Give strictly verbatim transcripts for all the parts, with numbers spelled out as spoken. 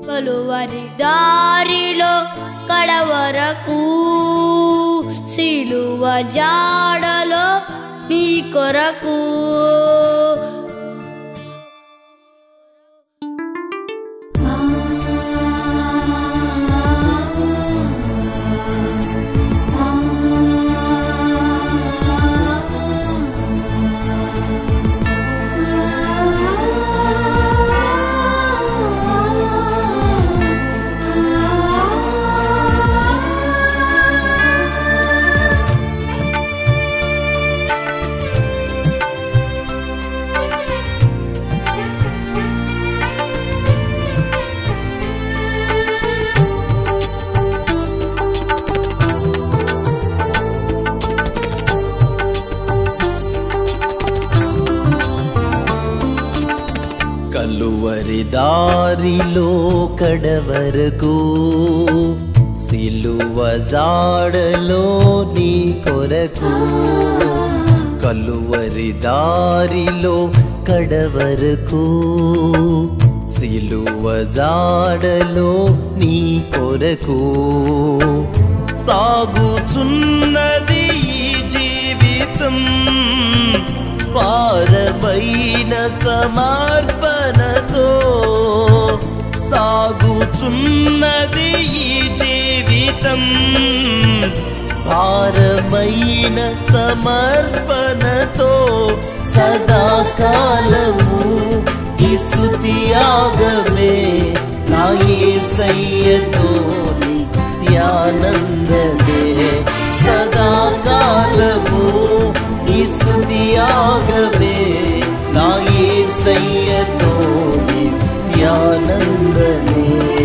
కలువరి దారిలో కడవరకు సిలువ జాడలో నీ కొరకు కలువరి దారిలో కడవరకు సిలువ జాడలో నీ కొరకు కలువరి దారిలో కడవరకు సిలువ జాడలో నీ కొరకు సాగుచున్నది ఈ జీవితం పారమైన సమర్పణతో సాగుచున్నది ఈ జీవితం భారమైన సమర్పణతో సదాకాలము ఈ స్తుతి యాగమే నా యేసయ్యతో నిత్యానందమే సదాకాలము ఈ స్తుతి యాగమే నా యేసయ్యతో నిత్యానందమే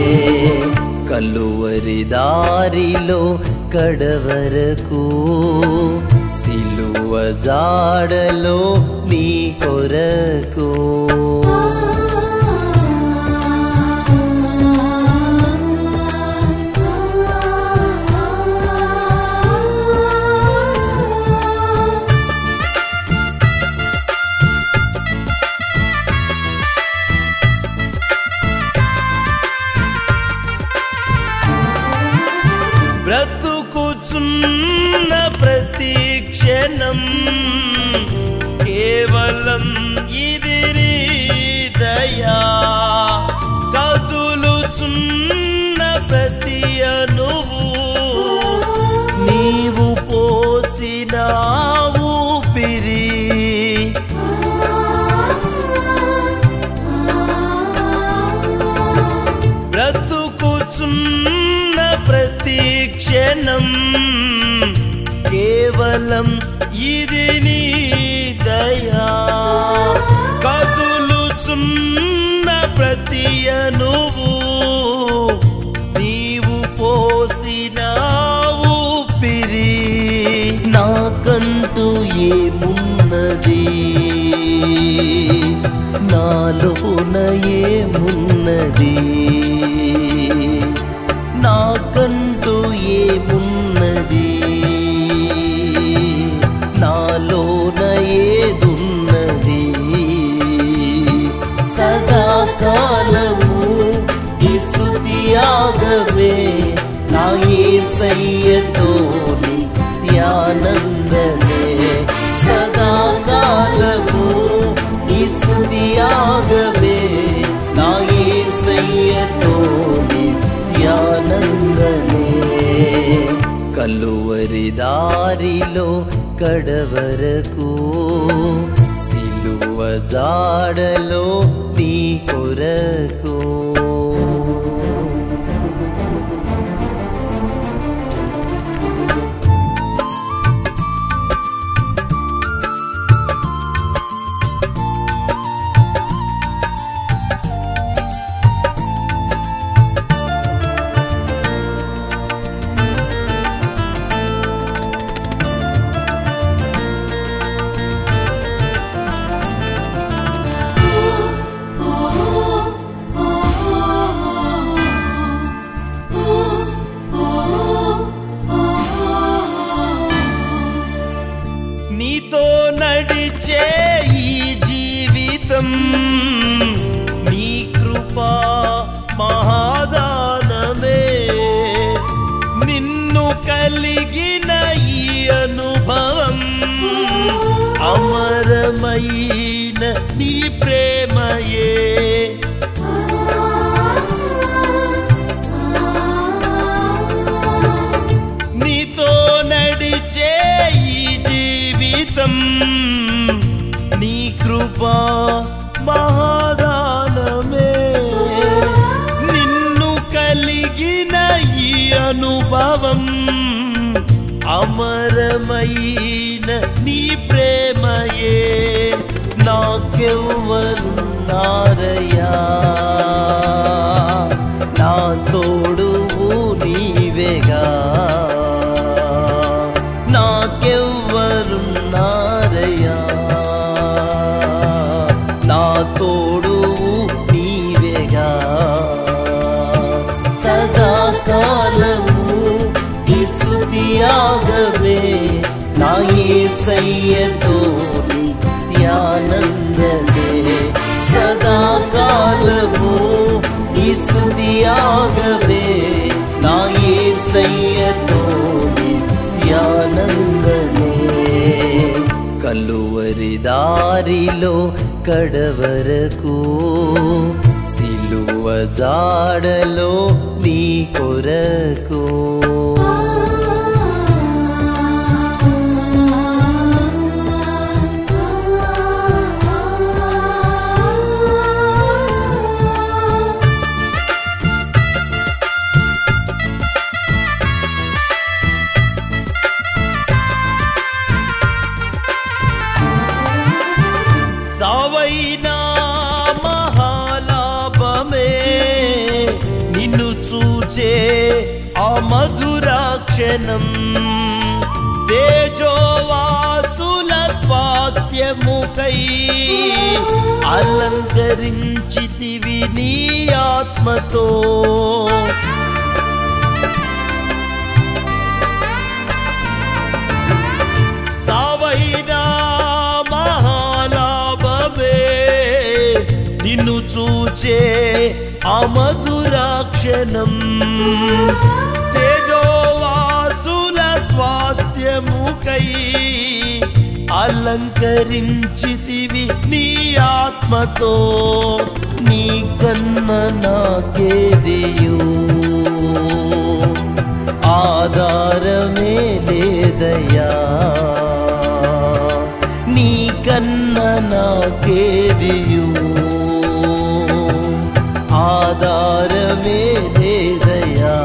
కలువరి దారిలో కడవరకు సిలువ జాడలో నీ కొరకు బ్రతుకుచున్న ప్రతి క్షణం కేవలం ఇది నీ దయా కదులుచున్న ప్రతి అణువు నీవు పోసిన ఊపిరి బ్రతుకుచున్న ప్రతి క్షణం కేవలం ఇది నీ దయా కదులుచున్న ప్రతి అణువు నీవు పోసిన ఊపిరి నాకంటూ ఏమున్నది నాలోన ఏమున్నది నాకంటూ ఏమున్నది నాలోన ఏదున్నది సదాకాలము ఈ స్తుతి యాగమే నా యేసయ్యతో నిత్యానందమే సదాకాలము ఈ స్తుతి యాగమే నా యేసయ్యతో నిత్యానందమే కలువరి దారిలో కడవరకు సిలువ జాడలో నీ కొరకు oh, oh, oh. భారమైన నీ ప్రేమయే నీతో నడిచే ఈ జీవితం నీ కృపా మహాదానమే నిన్ను కలిగిన ఈ అనుభవం అమరమైన నీ ప్రేమయే నాకెవ్వరున్నారయ్యా నా తోడువు నీవేగా నాకెవ్వరున్నారయ్యా నా తోడువు నీవేగా సదాకాలము స్తుతియాగమే నా యేసయ్యతో నిత్యానందమే సదాకాలము స్తుతియాగమే నా యేసయ్యతో నిత్యానందమే కలువరి దారిలో కడవరకు సిలువ జాడలో నీ కొరకు సావైనా మహాలాభమే నిన్ను చూచే ఆ మధురాక్షణం తేజోవాసుల స్వాస్థ్యముకై అలంకరించితివి నీ ఆత్మతో సావైనా నిన్ను చూచే ఆ మధురాక్షణం తేజోవాసుల స్వాస్థ్యముకై అలంకరించితివి నీ ఆత్మతో నీ కన్న నాకేదియు ఆధారమే లేదయ్యా నీ కన్న నాకేదియు ఆధారమే లేదయ్యా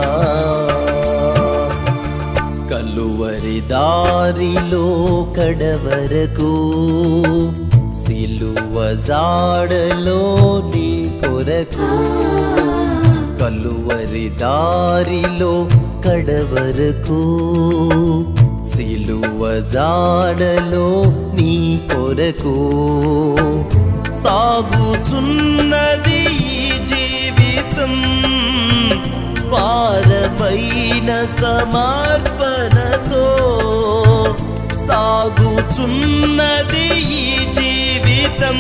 కలువరి దారిలో కడవరకు సిలువ జాడలో నీ కొరకు కలువరి దారిలో కడవరకు సిలువ జాడలో నీ కొరకు సాగుచున్నది ఈ జీవితం భారమైన సమర్పణతో సాగుచున్నది ఈ జీవితం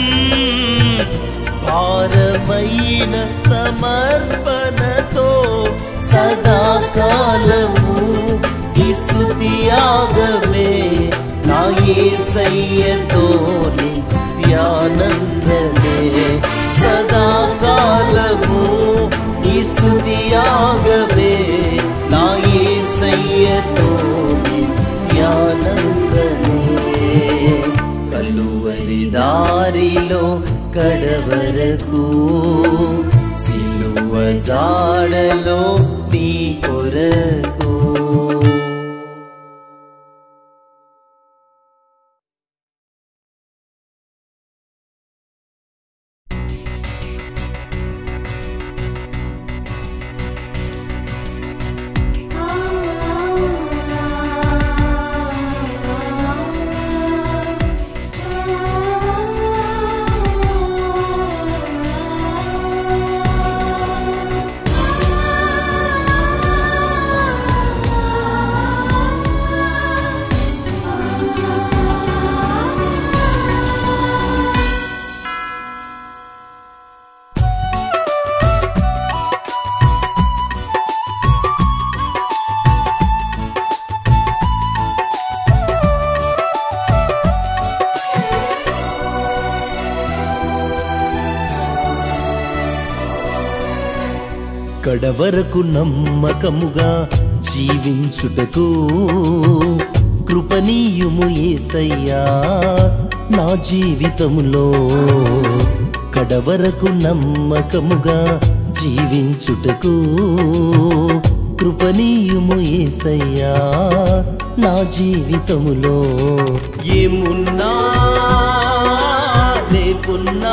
భారమైన సమర్పణతో సదాకాలము స్తుతియాగమే నా యేసయ్యతో నిత్యానందమే సదాకాలము స్తుతియాగమే నా యేసయ్యతో నిత్యానందమే కలువరి దారిలో కడవరకు సిలువ జాడలో నీ కొరకు కడవరకు నమ్మకముగా జీవించుటకు కృపనీయుము యేసయ్యా నా జీవితములో. కడవరకు నమ్మకముగా జీవించుటకు కృపనీయుము యేసయ్యా నా జీవితములో. ఏమున్నా లేకున్నా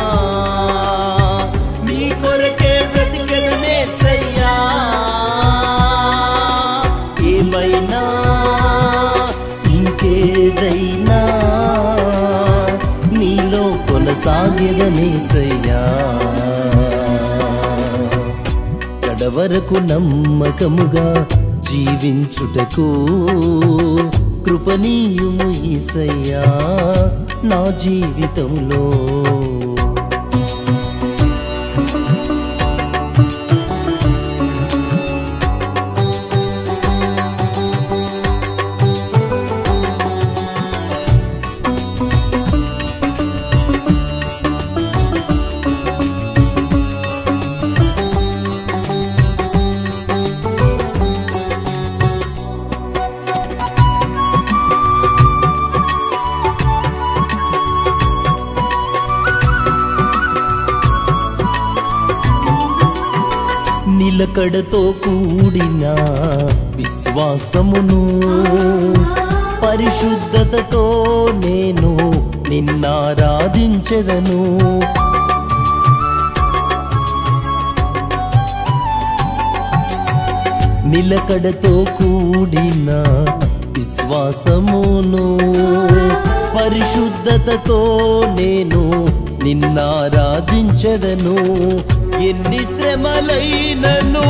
నీ కొరకే బ్రతికెదనేసయ్యా. ఏమైనా ఇంకేదైనా నీలో కొనసాగెదనేసయ్యా. కడవరకు నమ్మకముగా జీవించుటకు కృపనీయుము యేసయ్యా నా జీవితంలో. నిలకడతో కూడిన విశ్వాసమును పరిశుద్ధతతో నేను నిన్నారాధించెదను. నిలకడతో కూడిన విశ్వాసమును పరిశుద్ధతతో నేను నిన్నారాధించెదను. ఎన్ని శ్రమలైనను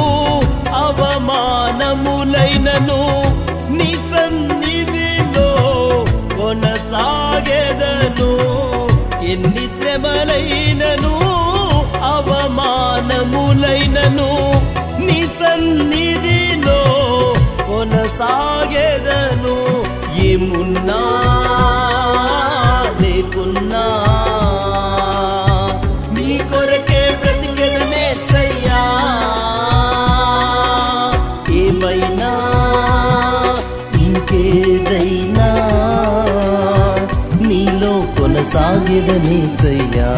అవమానములైనను నీ సన్నిధిలో కొనసాగెదను. ఎన్ని శ్రమలైనను అవమానములైనను నీ సన్నిధిలో కొనసాగెదను. ఏమున్నా లేకున్నా నీ కొరకే బ్రతికెదనేసయ్యా. ఏమైనా ఇంకేదైనా నీలో కొనసాగెదనేసయ్యా.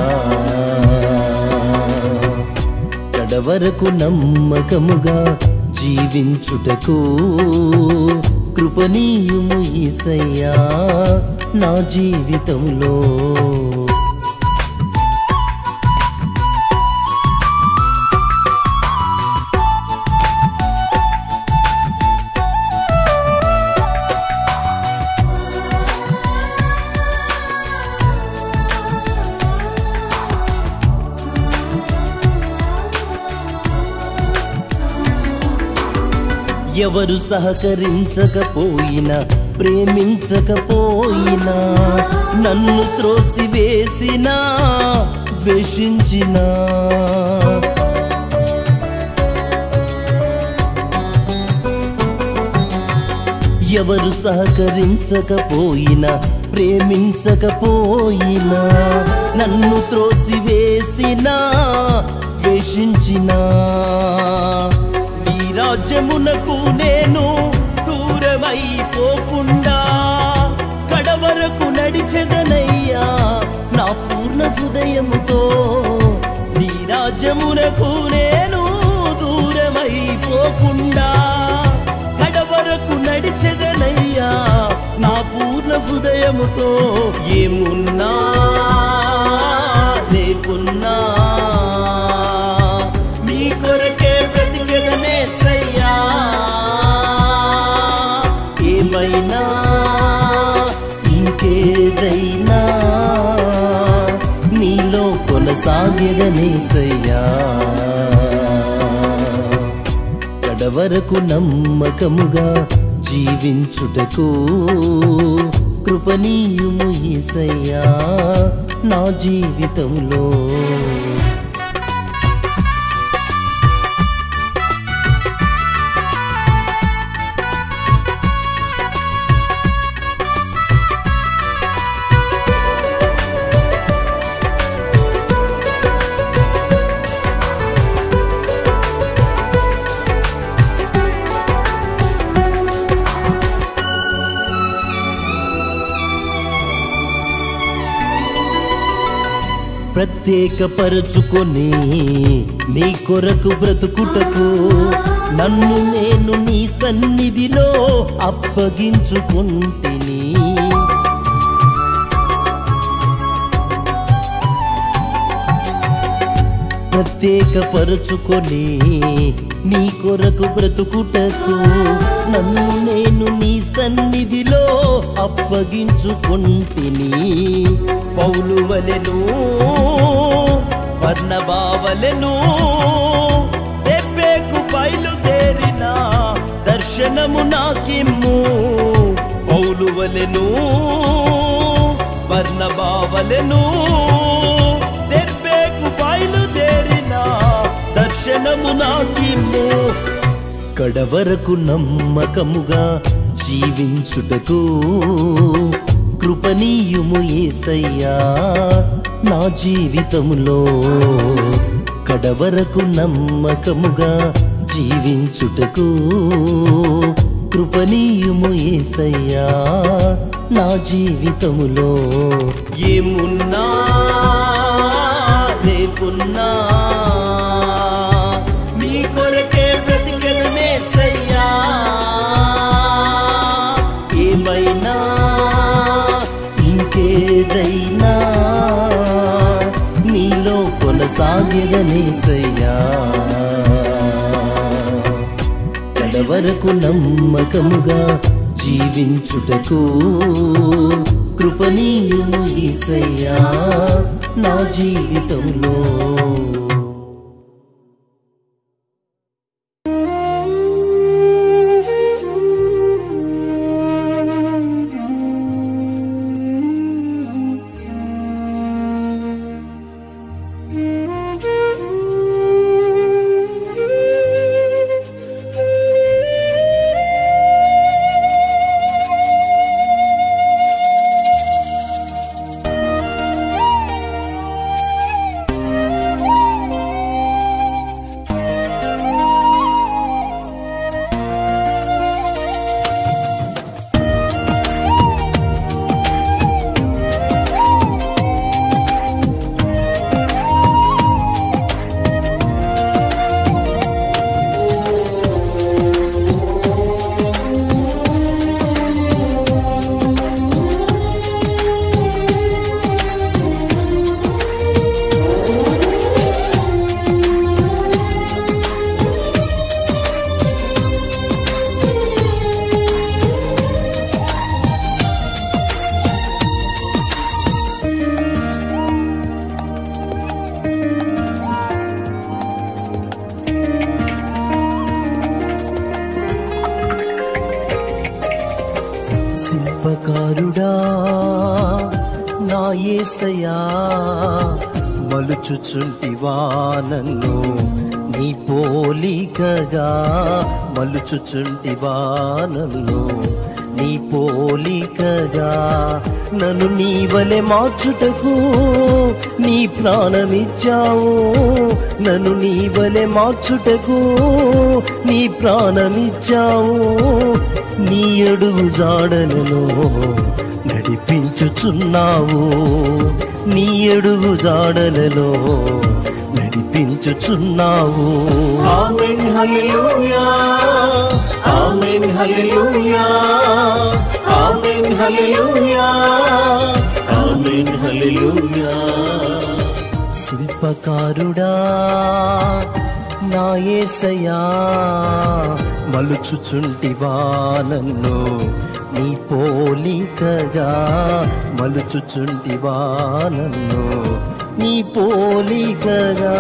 కడవరకు నమ్మకముగా జీవించుటకు కృపనీయుము యేసయ్యా నా జీవితంలో. ఎవరు సహకరించకపోయినా ప్రేమించకపోయినా నన్ను త్రోసివేసినా ద్వేషించినా ఎవరు సహకరించకపోయినా ప్రేమించకపోయినా నన్ను త్రోసివేసినా ద్వేషించినా నీ రాజ్యమునకు నేను దూరమైపోకుండా కడవరకు నడిచెదనయ్యా నా పూర్ణ హృదయముతో. నీ రాజ్యమునకు నేను దూరమైపోకుండా కడవరకు నడిచెదనయ్యా నా పూర్ణ హృదయముతో. ఏమున్నా లేకున్నా నీ కొరకే బ్రతికెదనేసయ్యా. ఏమైనా ఇంకేదైనా నీలో కొనసాగెదనేసయ్యా. కడవరకు నమ్మకముగా జీవించుటకు కృపనీయుము యేసయ్యా నా జీవితంలో. ప్రత్యేకపరచుకొని నీ కొరకు బ్రతుకుటకు నన్ను నేను నీ సన్నిధిలో అప్పగించుకుంటిని. ప్రత్యేకపరచుకొని నీ కొరకు బ్రతుకుటకు నన్ను నేను నీ సన్నిధిలో అప్పగించుకుంటిని. పౌలు వలెను బర్నబావలెను దెబ్బేకు బయలుదేరిన దర్శనము నాకిమ్ము. పౌలు వలెను బర్నబావలెను దెబ్బేకు బయలుదేరిన దర్శనము నాకిమ్ము. కడవరకు నమ్మకముగా జీవించుటకు కృపనీయుము యేసయ్యా నా జీవితములో. కడవరకు నమ్మకముగా జీవించుటకు కృపనీయుము యేసయ్యా నా జీవితములో. ఏమున్నా లేకున్నా నీ కొరకే బ్రతికెదనేసయ్యా. ఏమైనా ఇంకేదైనా నీలో కొనసాగెదనేసయ్యా. కడవరకు నమ్మకముగా జీవించుటకు కృపనీయుము యేసయ్యా నా జీవితంలో. శిల్పకారుడా నా యేసయ్యా మలుచుచుంటివా నన్ను నీ పోలికగా. మలుచుచుంటివా నన్ను నీ పోలికగా. నన్ను నీ వలె మార్చుటకు నీ ప్రాణమిచ్చావు. నన్ను నీ వలె మార్చుటకు నీ ప్రాణమిచ్చావు. నీ అడుగు జాడలలో నడిపించుచున్నావు. నీ అడుగు జాడలలో నడిపించుచున్నావు. ఆమేన్ హల్లెలూయా ఆమేన్ హల్లెలూయా ఆమేన్ హల్లెలూయా ఆమేన్ హల్లెలూయా. శిల్పకారుడా నా యేసయ్యా మలుచుచుంటివా నన్ను నీ పోలికగా. మలుచుచుంటివా నన్ను నీ పోలికగా.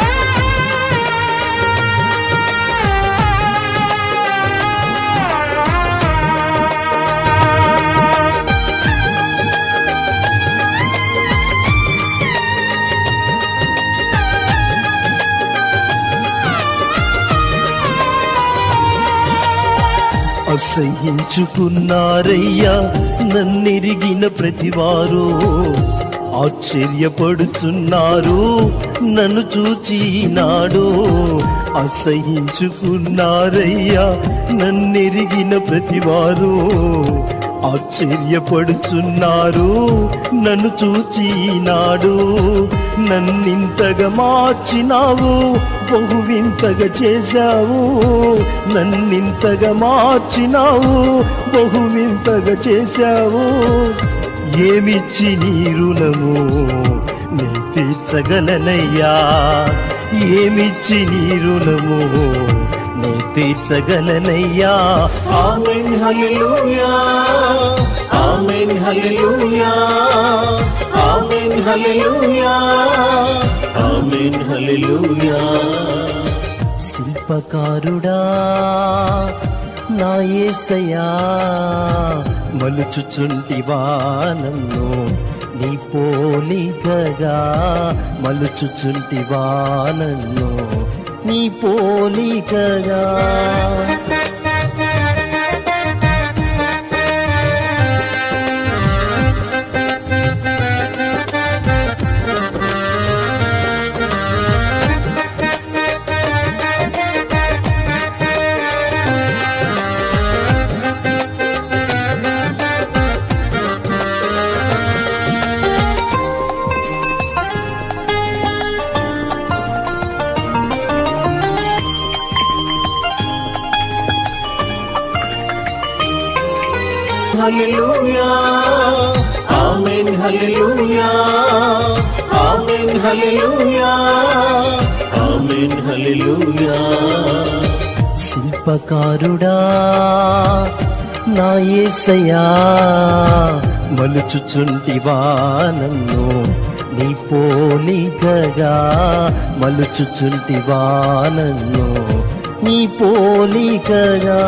ఆ అసహ్యించుకున్నారయ్యా నన్నెరిగిన ప్రతివారు, ఆశ్చర్యపడుచున్నారు నన్ను చూచి నాడు. అసహ్యించుకున్నారయ్యా నన్నెరిగిన ప్రతివారు, ఆశ్చర్యపడుచున్నారు నన్ను చూచి నాడు. నన్నింతగా మార్చినావు, బహు వింతగా చేశావు. నన్నింతగా మార్చినావు, బహు వింతగా చేశావు. ఏమిచ్చి నీ రుణము నీ తీర్చగలనయ్యా, ఏమిచ్చి నీ రుణము నీ తీర్చగలనయ్యా. ఆమేన్ హల్లెలూయా, ఆమేన్ హల్లెలూయా, ఆమేన్ హల్లెలూయా, ఆమేన్ హల్లెలూయా. శిల్పకారుడా నా యేసయ్యా, మలుచుచుంటివా నన్ను నీ పోలికగా, మలుచుచుంటివా నన్ను నీ పోలికగా. హల్లెలూయా, ఆమేన్ హల్లెలూయా, ఆమేన్ హల్లెలూయా, ఆమేన్ హల్లెలూయా. శిల్పకారుడా నా యేసయ్యా, మలుచుచుంటివా నన్ను నీ పోలికగా, మలుచుచుంటివా నన్ను నీ పోలికగా.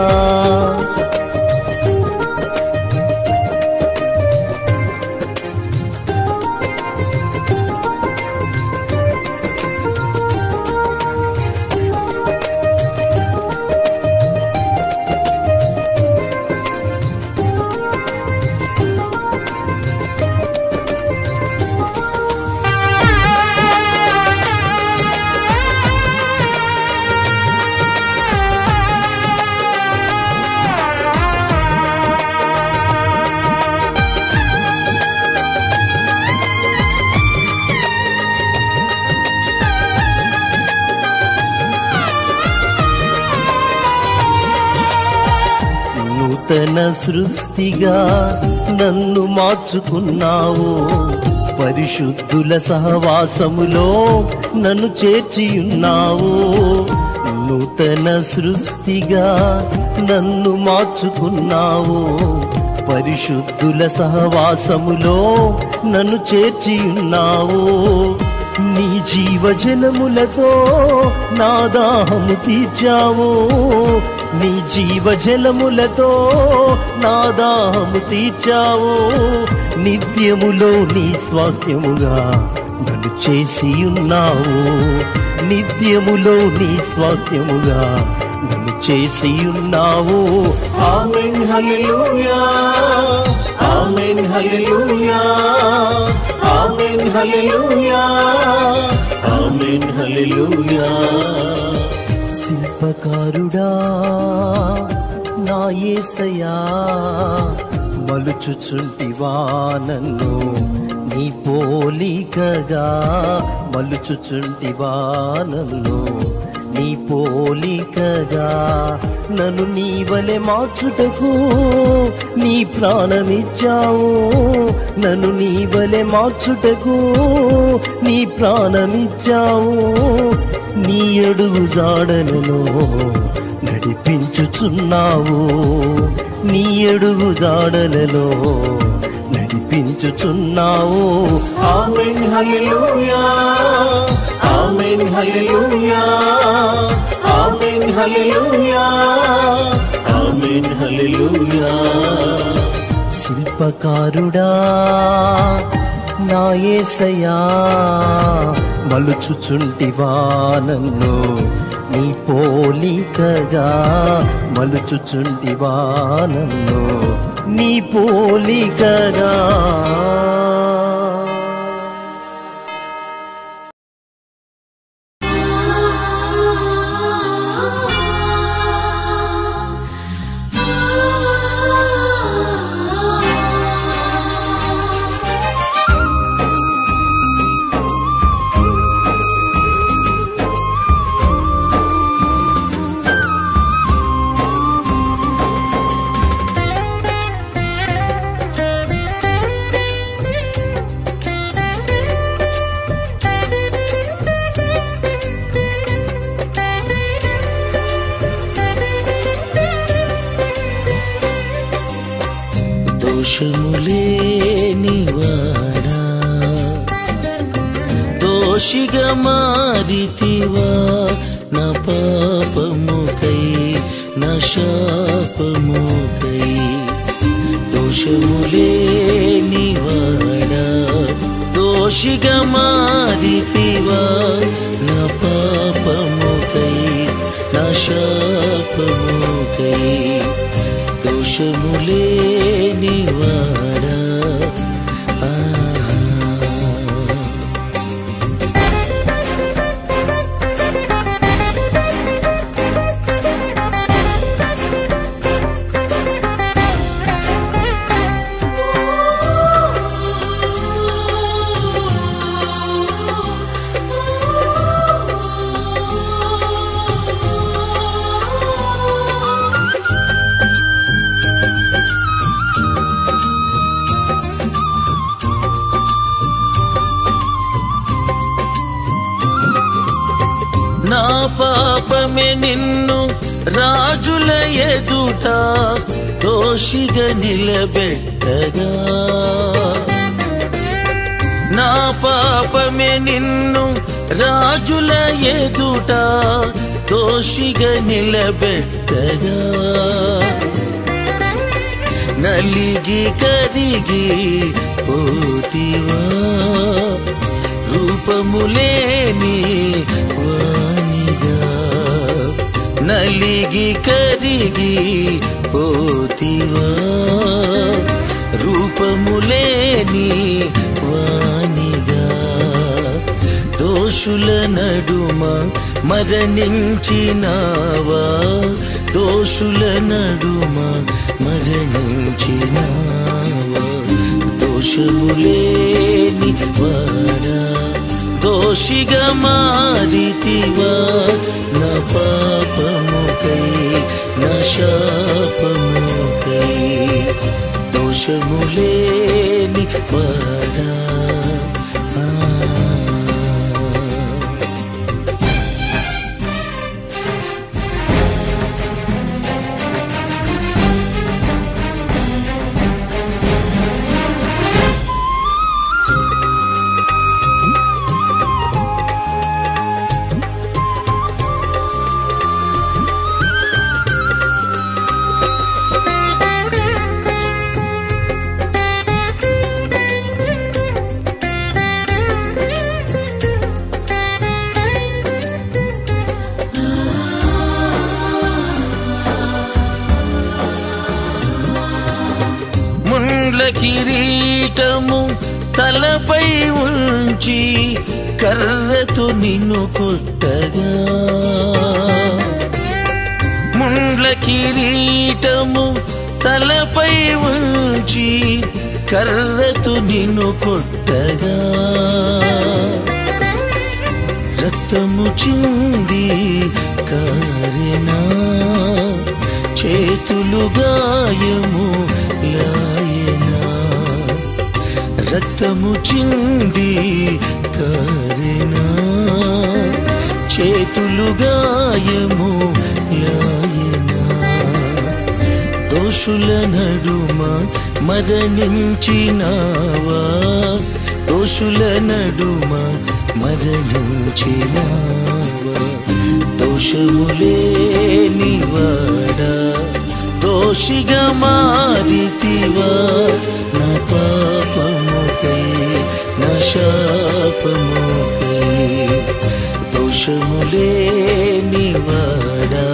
నూతన సృష్టిగా నన్ను మార్చుకున్నావు, పరిశుద్ధుల సహవాసములో నన్ను చేర్చియున్నావు. నూతన సృష్టిగా నన్ను మార్చుకున్నావు, పరిశుద్ధుల సహవాసములో నన్ను చేర్చియున్నావు. నీ జీవజలములతో నా దాహము తీర్చావు, నీ జీవజలములతో నా దాహము తీర్చావు. నిత్యములో నీ స్వాస్థ్యముగా నన్ను చేసి ఉన్నావు, నిత్యములో నీ స్వాస్థ్యముగా నన్ను చేసి ఉన్నావు. ఆమేన్ హల్లెలూయా, ఆమేన్ హల్లెలూయా, ఆమేన్ హల్లెలూయా, ఆమేన్ హల్లెలూయా. శిల్పకారుడా నా యేసయ్యా, మలుచుచుంటివా నన్ను నీ పోలికగా, మలుచుచుంటివా నన్ను నీ పోలికగా. నన్ను నీ వలె మార్చుటకు నీ ప్రాణమిచ్చావు, నన్ను నీ వలె మార్చుటకు నీ ప్రాణమిచ్చావు. నీ అడుగు జాడలలో నడిపించుచున్నావు, నీ అడుగు జాడలలో నడిపించుచున్నావు. ఆమేన్ హల్లెలూయా, ఆమేన్ హల్లెలూయా, ఆమేన్ హల్లెలూయా, ఆమేన్ హల్లెలూయా. శిల్పకారుడా నా యేసయ్యా, మలుచుచుంటివా నన్ను నీ పోలికగా మలుచుచుంటివా నన్ను నీ పోలికగా. దోషములేనివాడా దోషిగా మారితివా నా పాపముకై నా శాపముకై. దోషములేనివాడా దోషిగా మారితివా నా పాపముకై నా శాపముకై. దోషములేనివాడా నా పాపమే నిన్ను రాజుల ఎదుట దోషిగా నిలబెట్టగా. నా పాపమే నిన్ను రాజుల ఎదుట దోషిగా నిలబెట్టగా. నలిగి కరిగి పోతివా రూపములేని వానిగా. నలిగి కరిగి పోతివా రూపములేని వానిగా. దోషుల నడుమ మరణించినావా దోషుల నడుమ మరణించినావా. దోషములేని వాడా దోషిగా మారితివా నా పాపముకై నా శాపముకై. దోషములేని వాడా కిరీటము తలపై ఉంచి కర్రతో నిన్ను కొట్టగా. ముండ్ల కిరీటము తలపై ఉంచి కర్రతో నిన్ను కొట్టగా. రక్తము చింది కారెనా చేతులు గాయము లాయనా. రక్తము చింది కారెనా చేతులు గాయము లాయనా. దోషుల నడుమ మరణించినావా దోషుల నడుమ మరణించినావా. దోషములేని వాడా దోషిగా మారితివా నా పాపముకై నా శాపముకై. దోషములేని లేనివాడా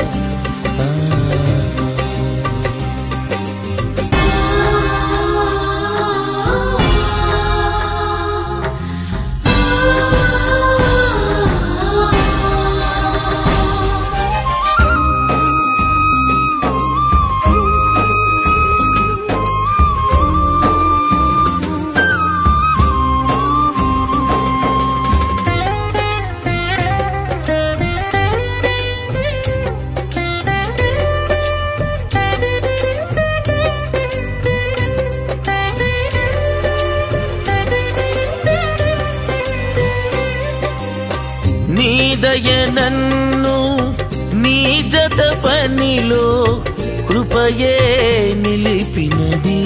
నీ దయ నన్ను నీ జత పనిలో కృపయే నిలిపినది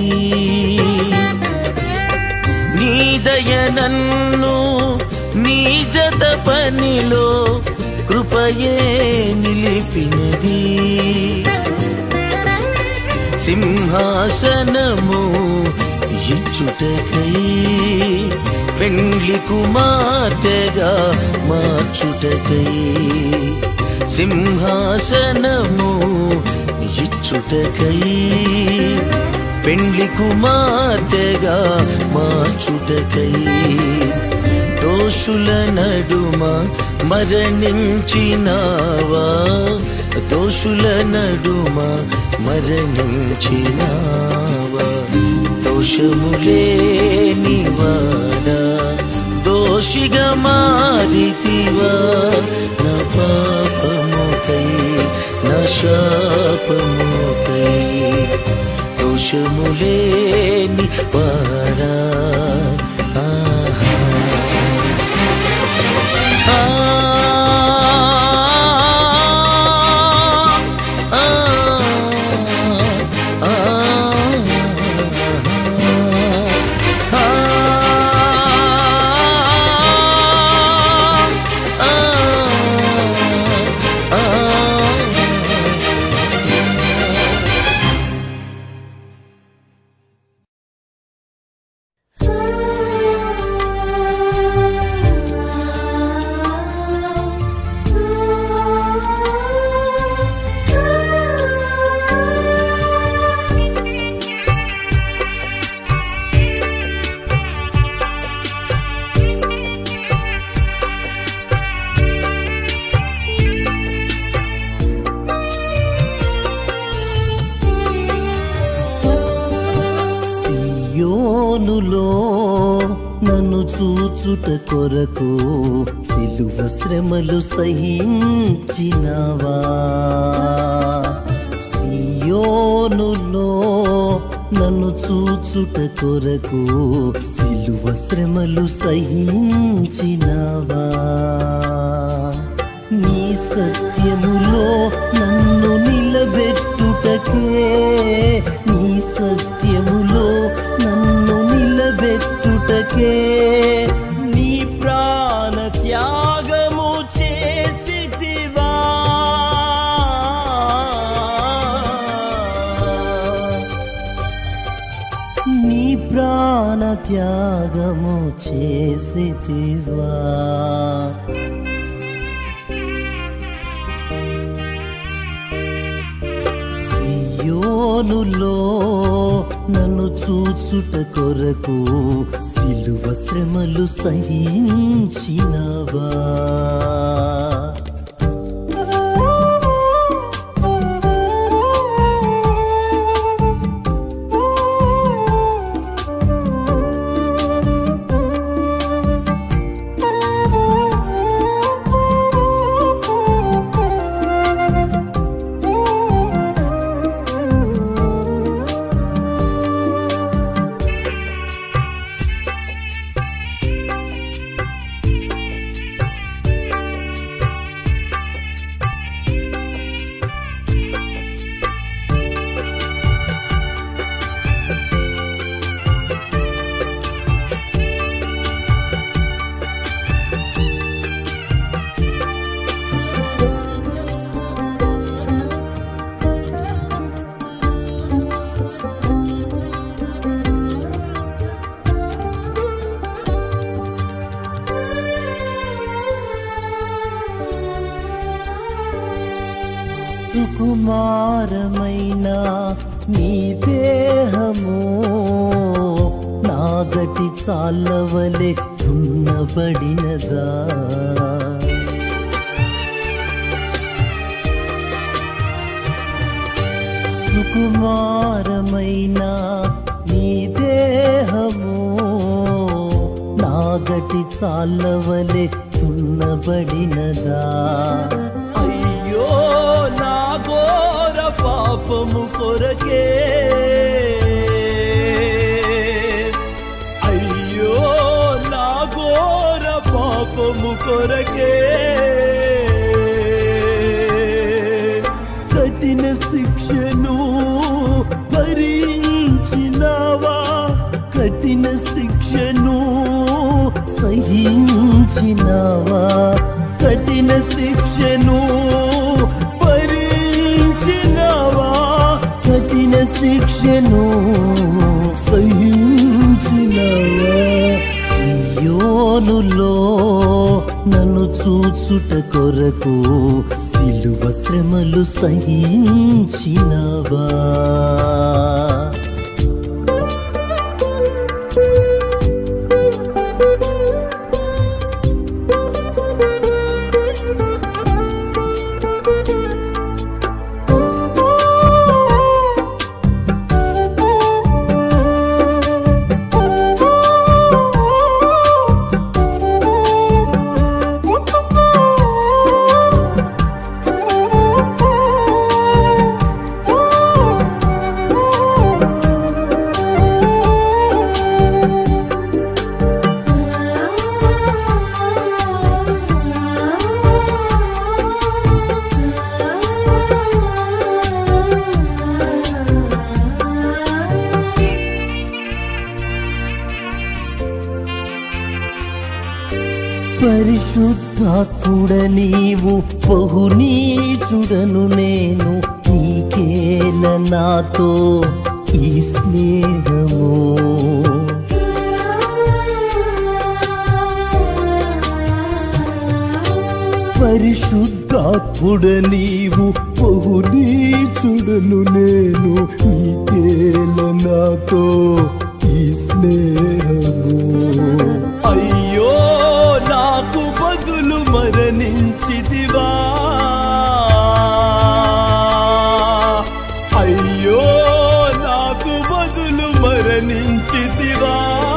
నీ దయ నన్ను నీ జత పనిలో కృపయే నిలిపినది సింహాసనము ఇచ్చుటకై పెండ్లి కుమార్తెగా మార్చుటకై సింహాసనము ఇచ్చుటకై పెండ్లి కుమార్తెగా మార్చుటకై దోషుల నడుమ మరణించినావా దోషుల నడుమ మరణించినావా దోషము లేనివాడా దోషిగా మారితివా నా పాపముకై నా శాపముకై దోషము లేనివాడా సియోనులో నన్ను చూచుట కొరకు సిలువ శ్రమలు సహించినవా సియోనులో నన్ను చూచుట కొరకు సిలువ శ్రమలు సహించినవా నీ సత్యములో నన్ను నిలబెట్టుటకే నీ సత్యములో నన్ను నిలబెట్టుటకే నీ ప్రాణ త్యాగము చేసితివా నీ ప్రాణ త్యాగము చేసితివా సియోనులో నన్ను చూచుట కొరకు సిలువ శ్రమలు సహించినవా సుకుమారమైన నీ దేహము నాగటి చాలవలె దున్నబడినదా సుకుమారమైన నీ దేహము నాగటి చాలవలె దున్నబడినదా అయ్యో నా ఘోర పాపము కొరకే అయ్యో నా ఘోర పాపము కొరకే కఠిన శిక్షను భరించినావా కఠిన శిక్షను సహించినావా కఠిన శిక్షను భరించినావా కఠిన శిక్షను సహించినావా సియోనులో నన్ను చూచుట కొరకు సిలువ శ్రమలు సహించినవా పరిశుద్ధాత్ముడ నీవు బహునీచుడను నేను నీకేల నాతో ఈ స్నేహము పరిశుద్ధాత్ముడ నీవు బహునీచుడను నేను నీకేల నాతో ఈ స్నేహము అయ్యో నాకు బదులు మరణించితివా అయ్యో నాకు బదులు మరణించితివా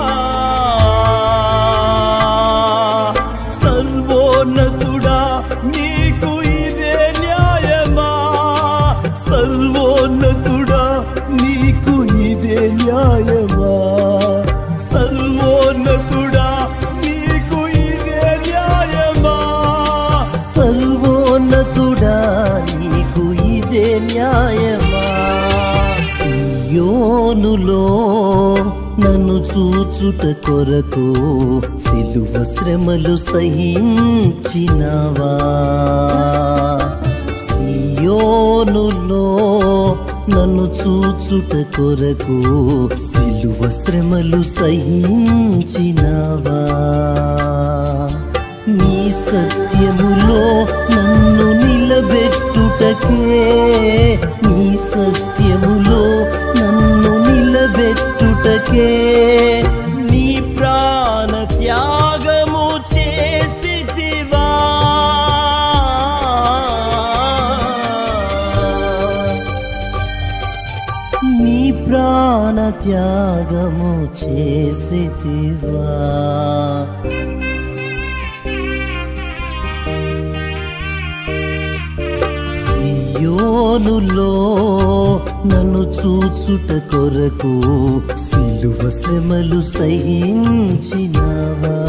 సర్వోన్నతుడా నీకు ఇదే న్యాయమా సర్వోన్నతుడా నీకు ఇదే న్యాయమా సర్వోన్నతుడా నీకు ఇదే న్యాయమా సర్వోన్నతుడా నీకు ఇదే న్యాయమా సియోనులో నన్ను చూచుట కొరకు సిలువ శ్రమలు సహించినవా సియోనులో నన్ను చూచుట కొరకు సిలువ శ్రమలు సహించినవా నీ సత్యములో నన్ను నిలబెట్టుటకే నీ సత్యములో నన్ను నిలబెట్టుటకే నీ ప్రాణ త్యాగము చేసితివా నీ ప్రాణ త్యాగము చేసితివా సియోనులో నన్ను చూచుట కొరకు సిలువ శ్రమలు సహించినవా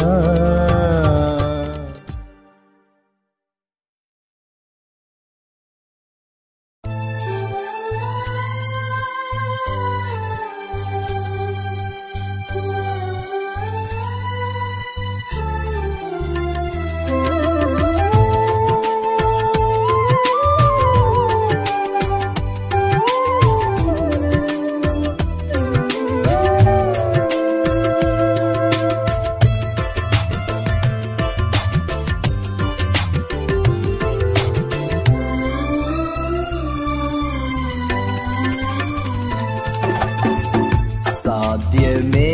సాధ్యమే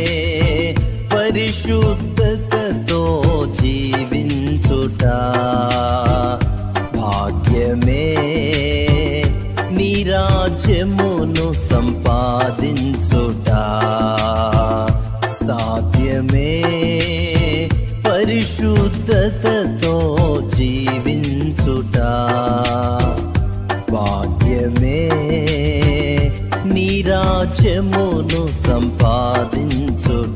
పరిశుద్ధతతో జీవించుట, భాగ్యమే నీ రాజ్యమును సంపాదించుట. సాధ్యమే పరిశుద్ధతతో జీవించుట, భాగ్యమే నీ రాజ్యమును సంపాదించుట.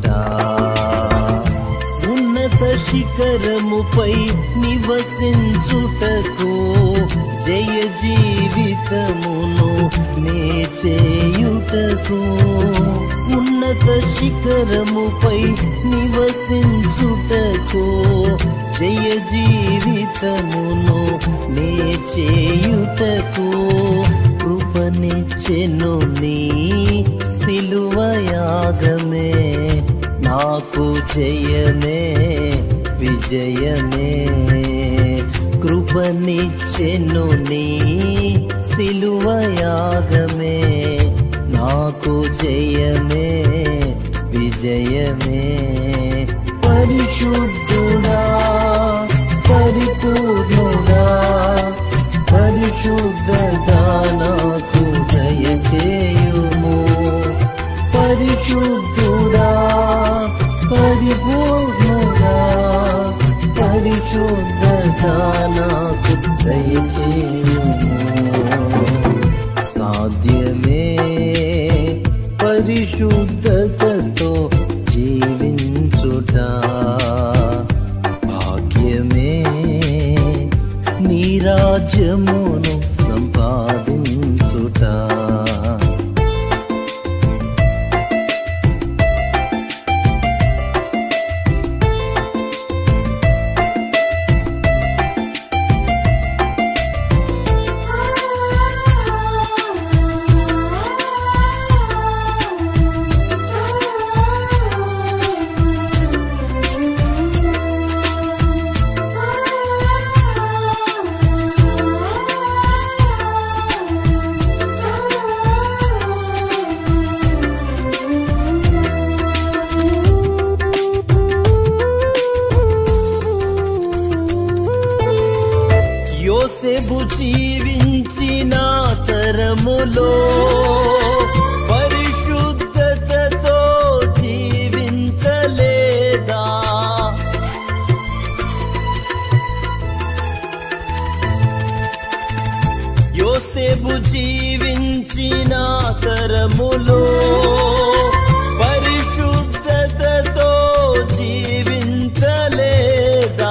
ఉన్నత శిఖరముపై నివసించుటకు జయ జీవితమును నే చేయుటకు. ఉన్నత శిఖరముపై నివసించుటకు జయ జీవితమును నే చేయుటకు. కృపనిచ్చెను నీ సిలువయాగమే, నాకు జయమే విజయమే. కృపనిచ్చెను నీ సిలువయాగమే, నాకు జయమే విజయమే. పరిశుద్ధుడా పరిపూర్ణుడా, పరిశుద్ధత నాకు దయచేయుము. పరిశుద్ధుడా పరిపూర్ణుడా, పరిశుద్ధత నాకు దయచేయుము. సాధ్యమే పరిశుద్ధతతో జీవించుట, భాగ్యమే నీ రాజ్యమును సంపాదించుట. యోసేపు జీవించిన తరములో పరిశుద్ధతతో జీవించలేదా? యోసేపు జీవించిన తరములో పరిశుద్ధతతో జీవించలేదా?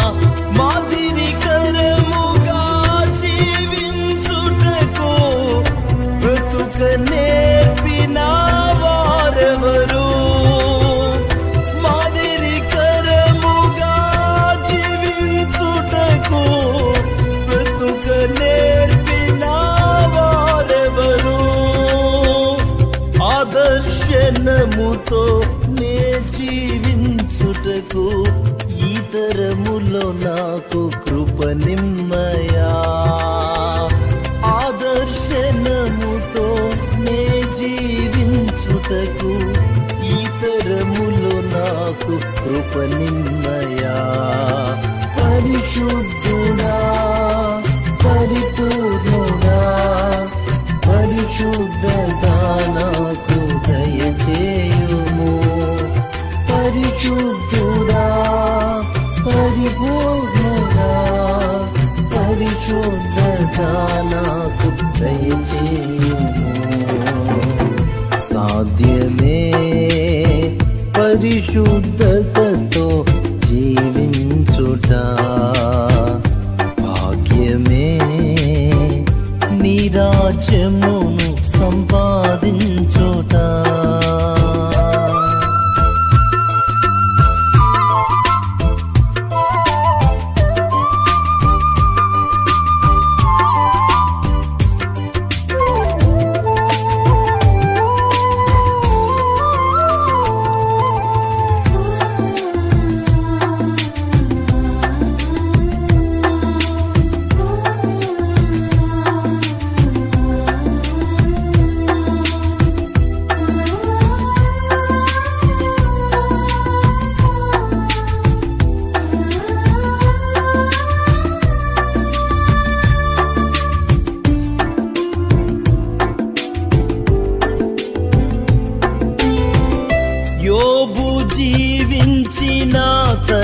మాదిరికరముగా జీవించుటకు బ్రతుక నేర్పిన వారెవరు? మాదిరికరముగా జీవించుటకు బ్రతుక నేర్పిన వారెవరు? ఆదర్శనముతో నే జీవించుటకు ఈ తరములో నాకు కృప నిమ్మయా. ఆదర్శనముతో నే జీవించుటకు ఈ తరములో నాకు కృప నిమ్మయా. పరిశుద్ధుడా పరిపూర్ణుడా, పరిశుద్ధత నాకు దయచేయుము. పరిశుద్ధుడా పరిపూర్ణుడా, పరిశుద్ధత నాకు దయచేయుము. సాధ్యమే పరిశుద్ధతతో జీవించుట, భాగ్యమే నీ రాజ్యమును సంపాదించుట.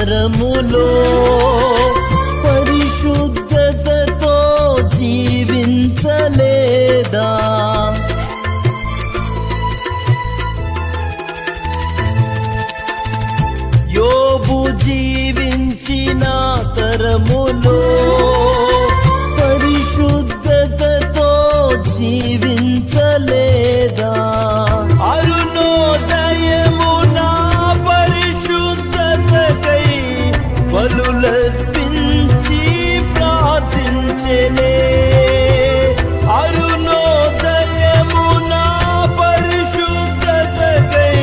తరములో పరిశుద్ధతతో జీవించలేదా? యోబు జీవించిన తరములో పరిశుద్ధతతో జీవించలేదా? అరుణోదయమున పరిశుద్ధతకై బలులర్పించి ప్రార్థించెనే. అరుణోదయమున పరిశుద్ధతకై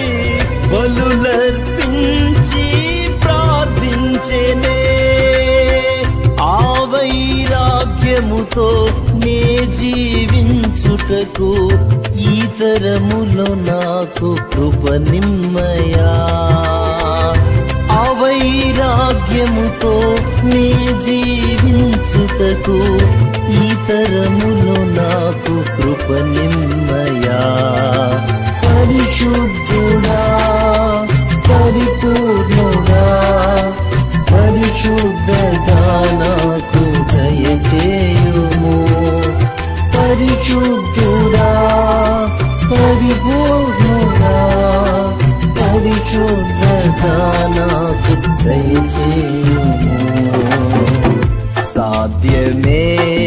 బలులర్పించి ప్రార్థించెనే. ఆ వైరాగ్యముతో నే జీవించుటకు ఈ తరములో నాకు కృప నిమ్మయా. ఆ వైరాగ్యముతో నే జీవించుటకు ఈ తరములో నాకు కృప నిమ్మయా. పరిశుద్ధుడా పరిపూర్ణుడా పరిశుద్ధత నాకు దయచేయుము. పరిశుద్ధుడా పరిపూర్ణుడా పరిశుద్ధత నాకు దయచేయుము. సాధ్యమే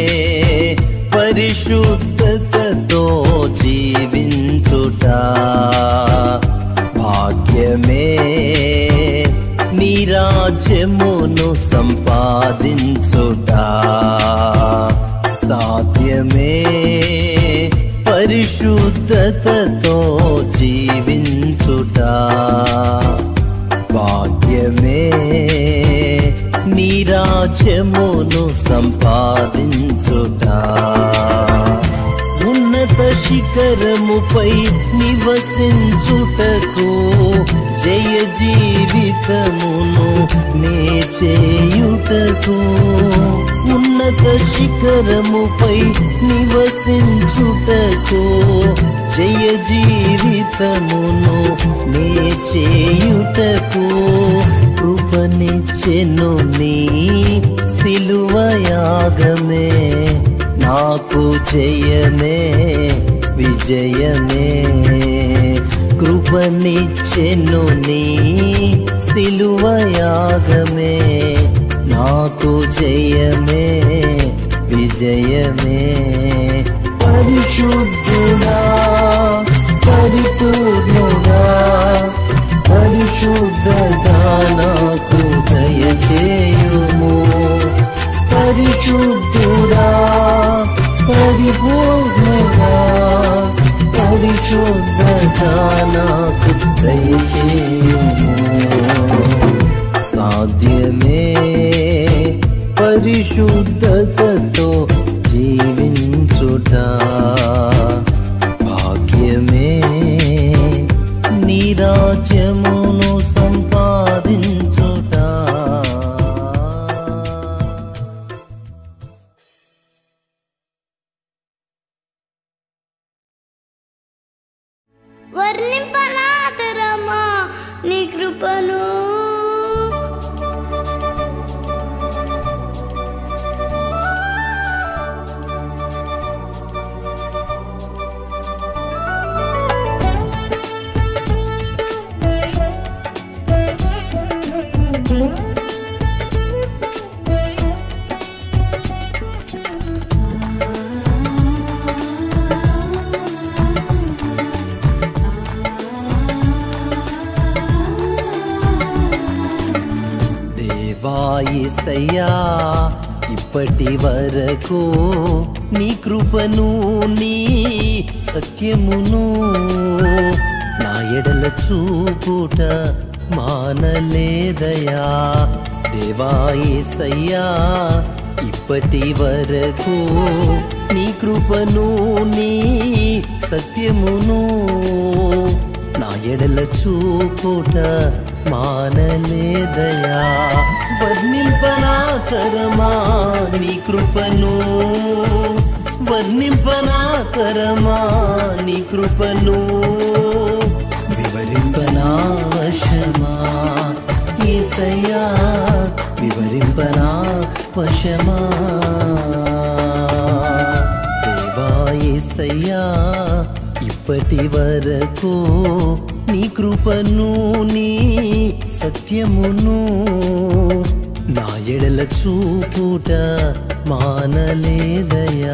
పరిశుద్ధతతో జీవించుట, భాగ్యమే నీ రాజ్యమును సంపాదించుట. సాధ్యమే పరిశుద్ధతతో జీవించుట, భాగ్యమే నీ రాజ్యమును సంపాదించుట. ఉన్నత శిఖరముపై నివసించుటకు జయ జీవితమును నే చేయుటకు. ఉన్నత శిఖరముపై నివసించుటకు జయ జీవితమును నే చేయుటకు కృపనిచ్చెను నీ సిలువయాగమే. నాకు జయమే విజయమే. కృపనిచ్చెను నీ సిలువయాగమే. నాకు జయమే విజయమే. పరిశుద్ధుడా పరిపూర్ణుడా పరిశుద్ధత నాకు దయచేయుము. పరిశుద్ధుడా పరిపూర్ణుడా పరిశుద్ధత నాకు దయచేయుము. సాధ్యమే పరిశుద్ధతతో జీవించుట, భాగ్యమే నీ రాజ్యమును సంపాదించుట. వర్ణింపనాతరమా నీ కృపను, యేసయ్యా ఇప్పటి వరకు నీ కృపను నీ సత్యమును నా ఎడల చూపుట మానలేదయా. దేవా యేసయ్యా ఇప్పటి వరకు నీ కృపను నీ సత్యమును నా ఎడల చూపుట మానలేదయా. వర్ణింపనాతరమా నీ కృపను, వర్ణింపనాతరమా నీ కృపను, వివరింపనావశమా యేసయ్యా వశమా దేవా యేసయ్యా ఇప్పటి వరకు నీ కృపను నీ సత్యమును నా ఎడల చూపుట మానలేదయా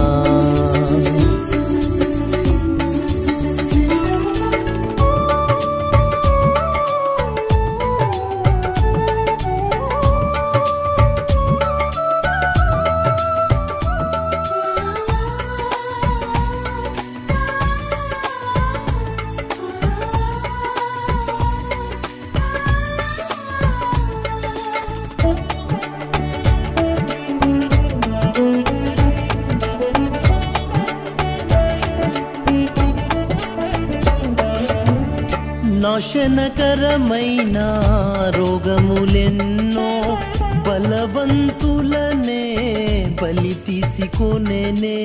నాశనకరమైన రోగములెన్నో బలవంతులనే బలి తీసుకొనేనే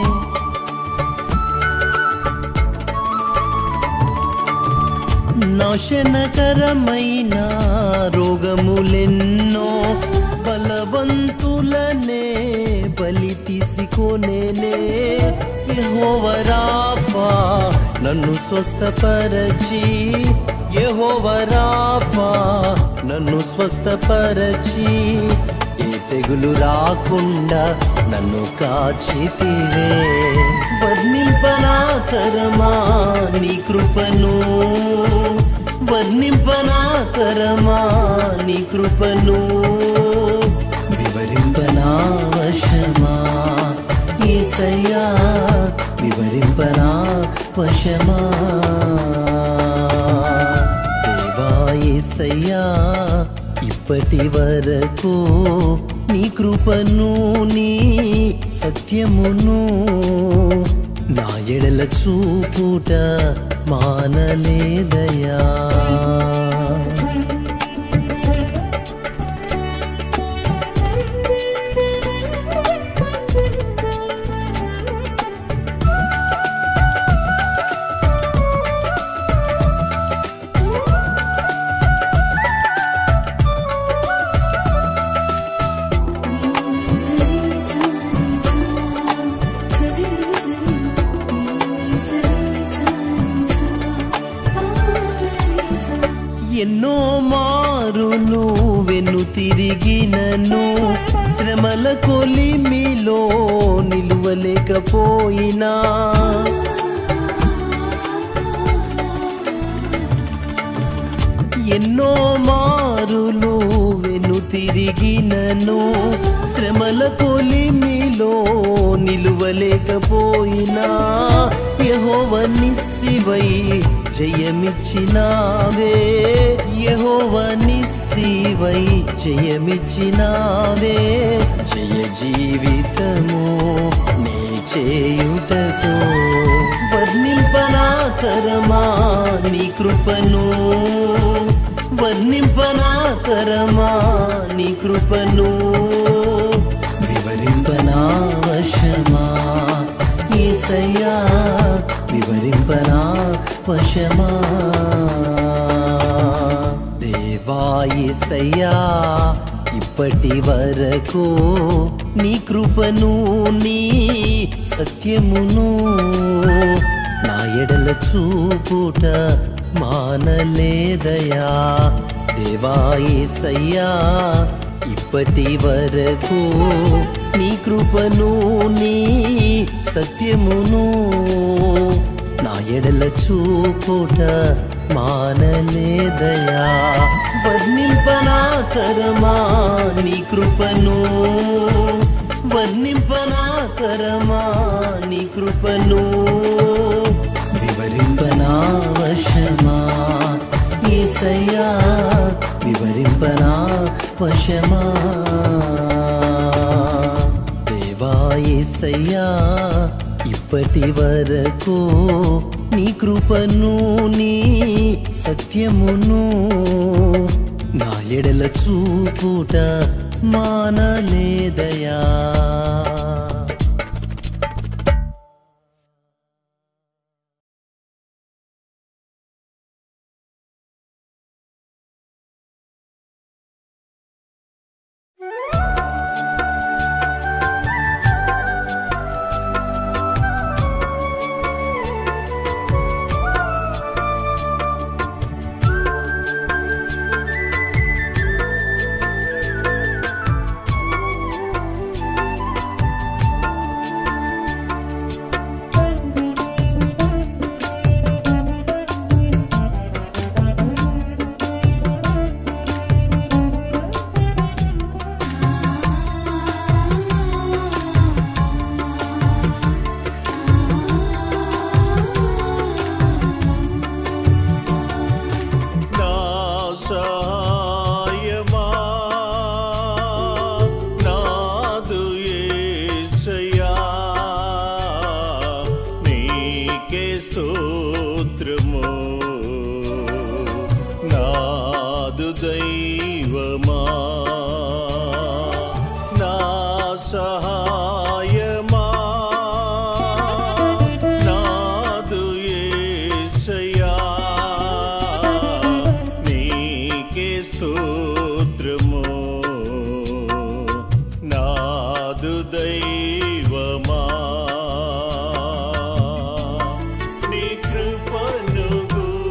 నాశనకరమైన రోగములెన్నో బలవంతులనే బలి తీసుకొనేనే యెహోవా రాఫా నన్ను స్వస్థపరచి యెహోవా రాఫా నన్ను స్వస్థపరచి ఏ తెగులు రాకుండా నన్ను కాచితివే వర్ణింపనా తరమా నీ కృపను వర్ణింపనా తరమా నీ కృపను వివరింపనా వశమా యేసయ్యా వివరింపనా వశమా దేవా యేసయ్యా ఇప్పటి వరకు నీ కృపను నీ సత్యమును నా ఎడల చూపుట మానలేదయా ఎన్నో మారులు వెను తిరిగినను శ్రమల కొలిమిలో నిలువలేకపోయినా ఎన్నో మారులు వెను తిరిగినను శ్రమల కొలిమిలో నిలువలేకపోయినా యెహోవా నిస్సివై జయమిచ్చినావే యెహోవా నిస్సివై జయమిచ్చినావే జయ జీవితము నే చేయుటకు వర్ణింపనా తరమా నీ కృపను వర్ణింపనా తరమా నీ కృపను వివరింపనా వశమా యేసయ్యా వివరింపనా వశమా దేవా యేసయ్యా ఇప్పటి వరకు నీ కృపను నీ సత్యమును నా ఎడల చూపుట మానలేదయా దేవా యేసయ్యా ఇప్పటి వరకు నీ కృపను నీ సత్యమును నా ఎడల చూపుట మానలేదయా వర్ణింపనా తరమా నీ కృపను వర్ణింపనా తరమా నీ కృపను వివరింపనా వశమా యేసయ్యా వివరింపనా వశమా దేవా యేసయ్యా ఇప్పటి వరకు నీ కృపను నీ సత్యమును నా ఎడల చూపుట మానలేదయా స్తోత్రము నాదు దైవమా నా సహాయమా నాదు యేసయ్యా నీకే స్తోత్రము నాదు దైవమా నీ కృపను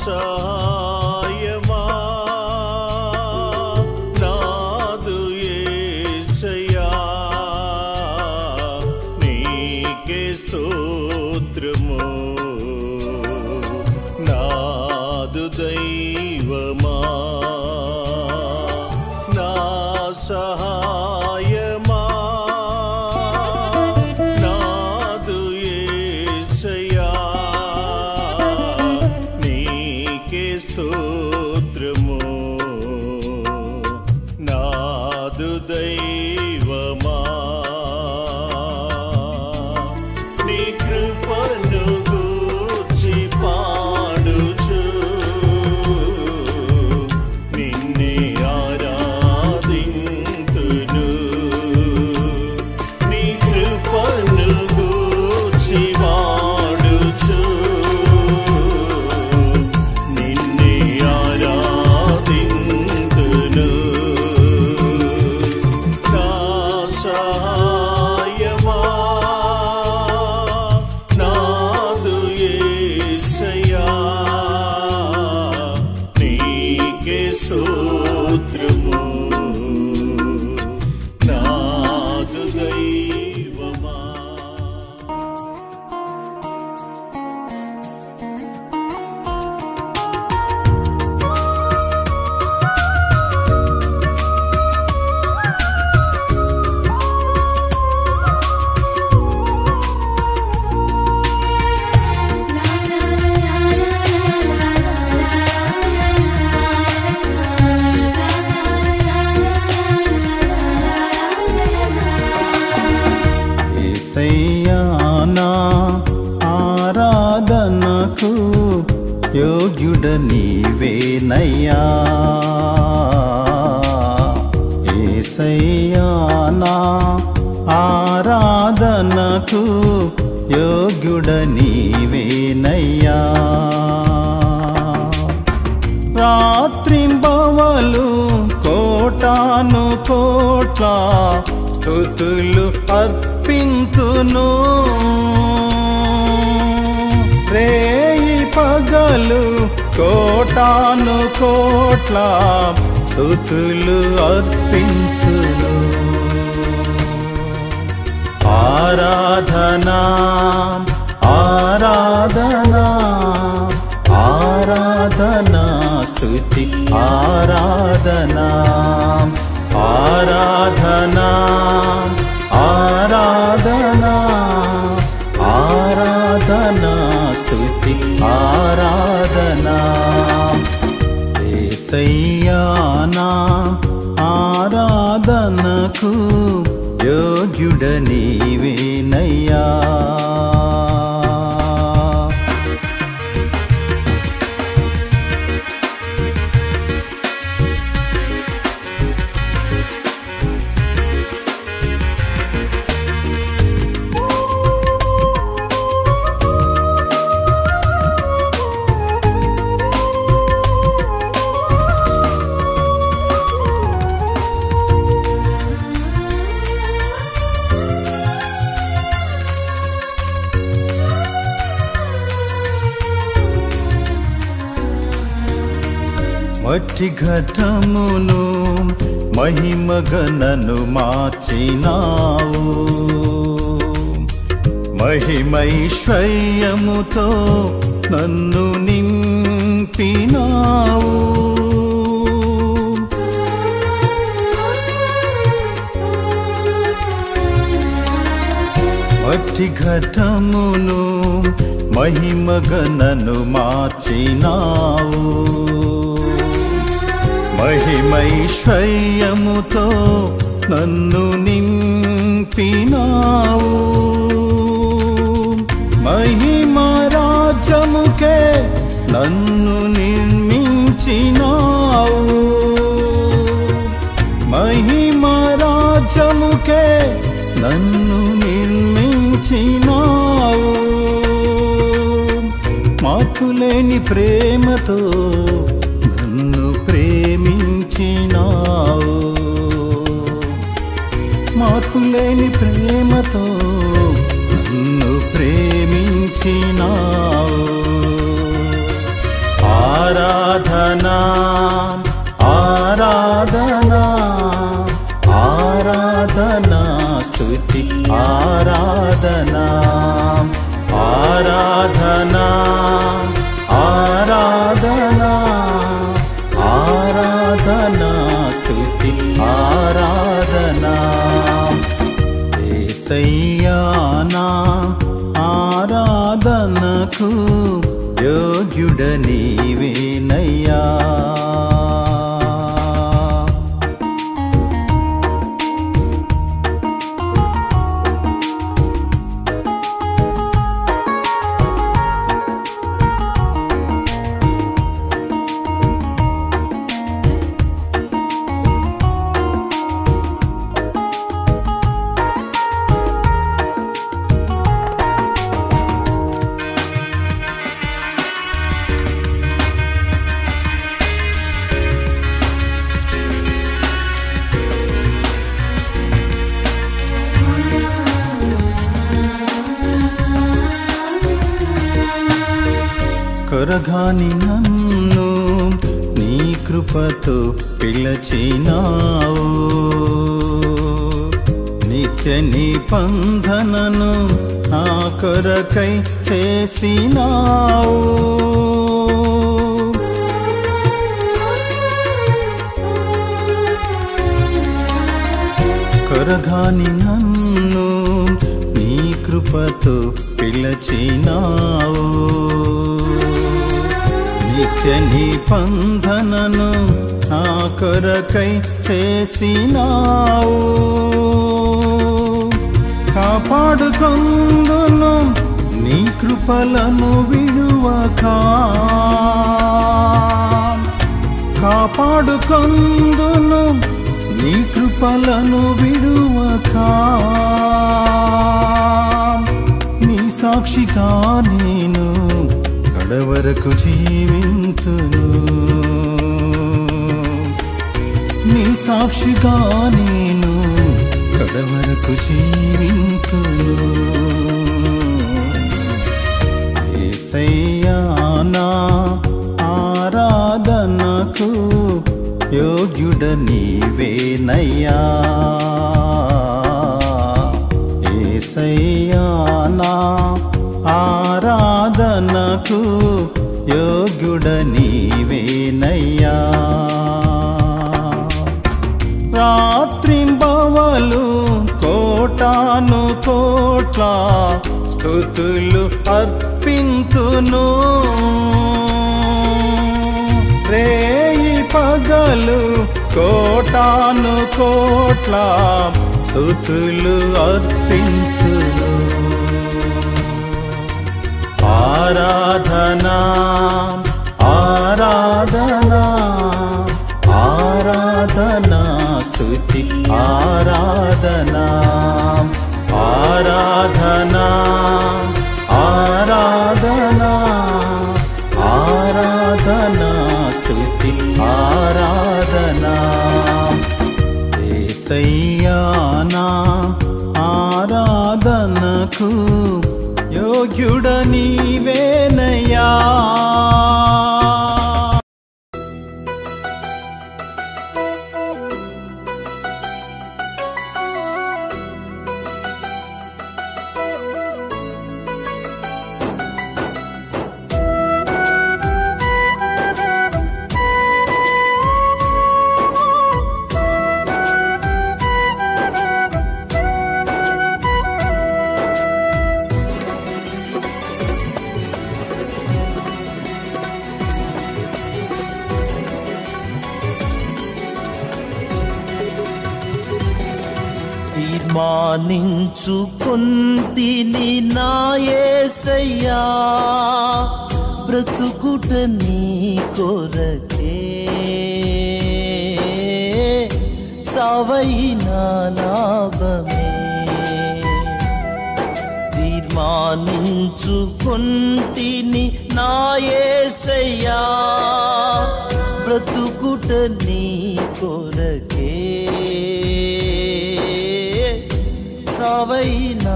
సహాయమా నాదు యేసయ్యా నీకే స్తోత్రము నాదు దైవమా నా సహాయమా నాదు యేసయ్యా నీకే స్తోత్రము నాదు దైవమా నీ కృపను గూర్చి పాడుచు నిన్నే ఆరాధింతును నీ కృపను గూర్చి పాడుచు నిన్నే ఆరాధింతును నా సహాయమా నాదు యేసయ్యా నీకే స్తోత్రము నాదు దైవమా యేసయ్యా నా ఆరాధనకు యోగ్యుడ నీవేనయ్యా యేసయ్యా నా ఆరాధనకు యోగ్యుడ నీవేనయ్యా రాత్రింబవలు కోటాను కోట్ల స్తుతులు అర్పింతును రేయి పగలు కోటాను కోట్ల స్తుతులు అర్పింతును ఆరాధనా ఆరాధనా ఆరాధనా స్తుతి ఆరాధనా ఆరాధనా ఆరాధనా ఆరాధనా స్తుతి ఆరాధనా యేసయ్యా నా ఆరాధనకు యోగ్యుడ నీవేనయ్యా మట్టి ఘటమును మహిమగనను మార్చినావు మహిమైశ్వర్యముతో నన్ను నింపినావు మట్టి ఘటమును మహిమగనను మార్చినావు మహిమైశ్వర్యముతో నన్ను నింపినావు మహిమరాజ్యముకే నన్ను నిర్మించినావు మహిమరాజ్యముకే నన్ను నిర్మించినావు మార్పులేని ప్రేమతో నన్ను ప్రేమించినావు మార్పులేని ప్రేమతో నన్ను ప్రేమించినావు ఆరాధనా ఆరాధనా ఆరాధనా స్తుతి ఆరాధనా ఆరాధనా ఆరాధనా ఆరాధనా స్తుతి ఆరాధనా యేసయ్యా నా ఆరాధనకు యోగ్యుడ నీవేనయ్యా కొరగాని నన్ను నీ కృపతో పిలచినావు నిత్య నిబంధనను నా కొరకై చేసినావు కొరగాని నన్ను నీ కృపతో పిలచినావు నిత్య నిబంధనను నా కొరకై చేసినావు కాపాడుకొందును నీ కృపలను విడువక కాపాడుకొందును నీ కృపలను విడువక నీ సాక్షిగా నేను కడవరకు జీవింతును నీ సాక్షిగా నేను కడవరకు జీవింతును యేసయ్యా నా ఆరాధనకు యోగ్యుడ నీవేనయ్యా యేసయ్యా నా ఆరాధనకు యోగ్యుడ నీవేనయ్యా రాత్రింబవలు కోటాను కోట్ల స్తుతులు అర్పింతును రేయి పగలు కోటాను కోట్ల స్తుతులు అర్పింతును ఆరాధనా ఆరాధనా ఆరాధనా స్తుతి ఆరాధనా ఆరాధనా ఆరాధనా ఆరాధనా స్తుతి ఆరాధనా యేసయ్యా నా ఆరాధనకు యోగ్యుడ నీవేనయ్యా తీర్మానించుకొంటిని నా యేసయ్యా బ్రతుకుట నీ కొరకే సావైనా లాభమే తీర్మానించుకొంటిని నా యేసయ్యా బ్రతుకుట నీ కొరకే సావైనా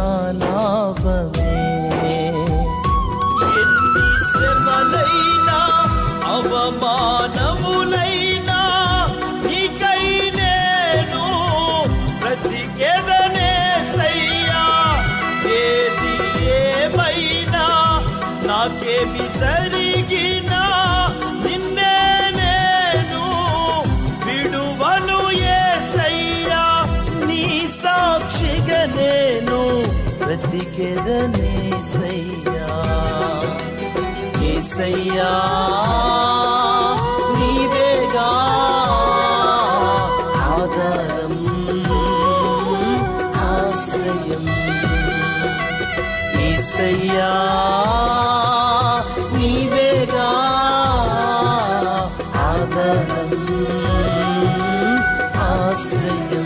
లాభమే ఎన్ని శ్రమలైనా అవ మానవులైనా నీకై నేను బ్రతికెదనేసయ్యా. ఏది ఏమైనా నాకేమి జరిగినా నిన్నే నేను విడువను యేసయ్యా. నీ సాక్షిగా నేను బ్రతికెదనేసయ్యా. యేసయ్యా నీవేగా ఆధారం ఆశ్రయం. యేసయ్యా నీవేగా ఆధారం ఆశ్రయం.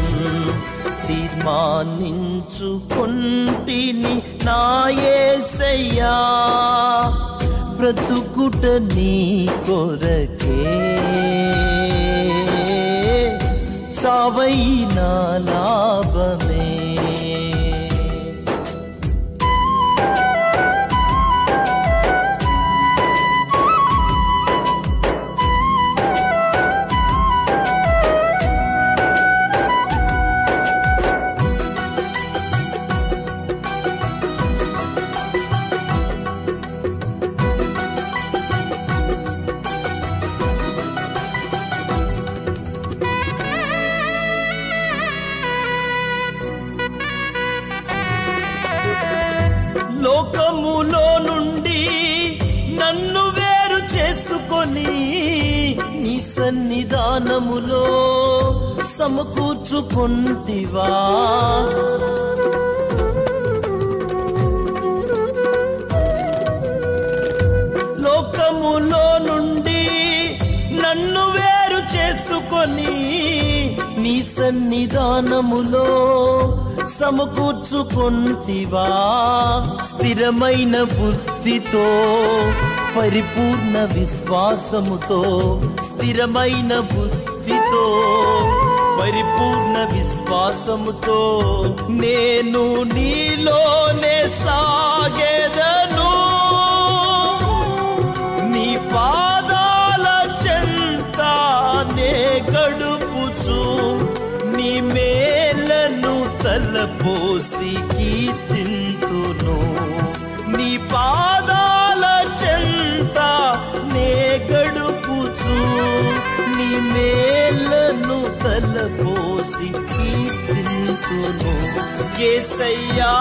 తీర్మానించుకొంటిని నా యేసయ్యా, బ్రతుకుట నీ కొరకే, సావైనా లాభమే. లోకములో నుండి నన్ను వేరు చేసుకొని నీ సన్నిధానములో సమకూర్చుకొంటివా. లోకములో నుండి నన్ను వేరు చేసుకొని నీ సన్నిధానములో సమకూర్చుకొంటివా. స్థిరమైన బుద్ధితో పరిపూర్ణ విశ్వాసముతో, స్థిరమైన బుద్ధితో పరిపూర్ణ విశ్వాసముతో నేను నీలోనే సాగేదను. నీ పాదాల చెంత నే గడుపుచు నీ మేలను తలపోసి కీర్తింతును. నీ పాదాల చెంత నే గడుపుచు నీ మేలను తలపోసి కీర్తింతును. యేసయ్యా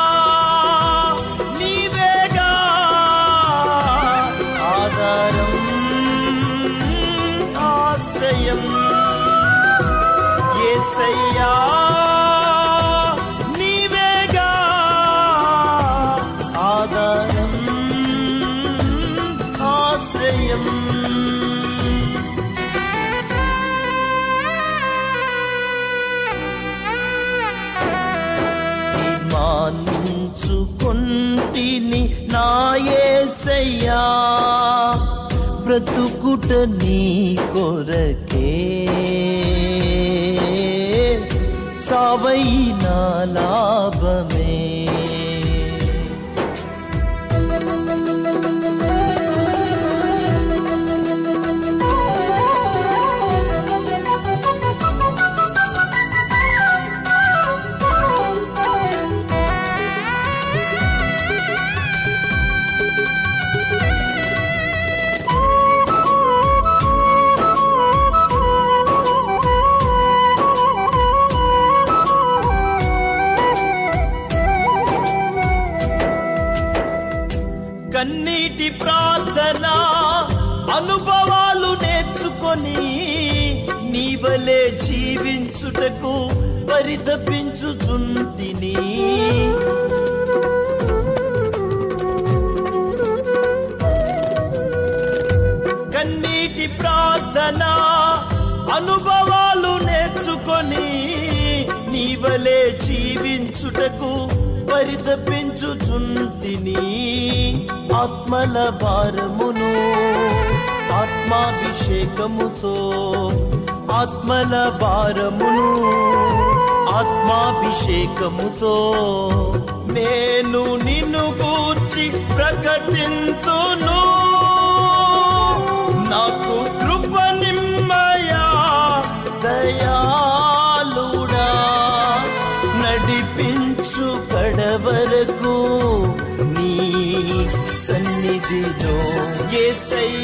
నీవేగా ఆధారం ఆశ్రయం. యేసయ్యా నీవేగా ఆధారం ఆశ్రయం. తీర్మానించుకొంటిని నా యేసయ్యా, బ్రతుకుట నీ కొరకే, సావైనా లాభమే. కన్నీటి ప్రార్థన అనుభవాలు నేర్చుకొని నీవలే జీవించుటకు పరితపించుచుంటిని. కన్నీటి ప్రార్థన అనుభవాలు నేర్చుకొని నీవలే జీవించుటకు పరితపించుచుంటిని. ఆత్మల భారమును ఆత్మాభిషేకముతో, ఆత్మల భారమును ఆత్మాభిషేకముతో నేను నిన్ను గూర్చి ప్రకటింతును.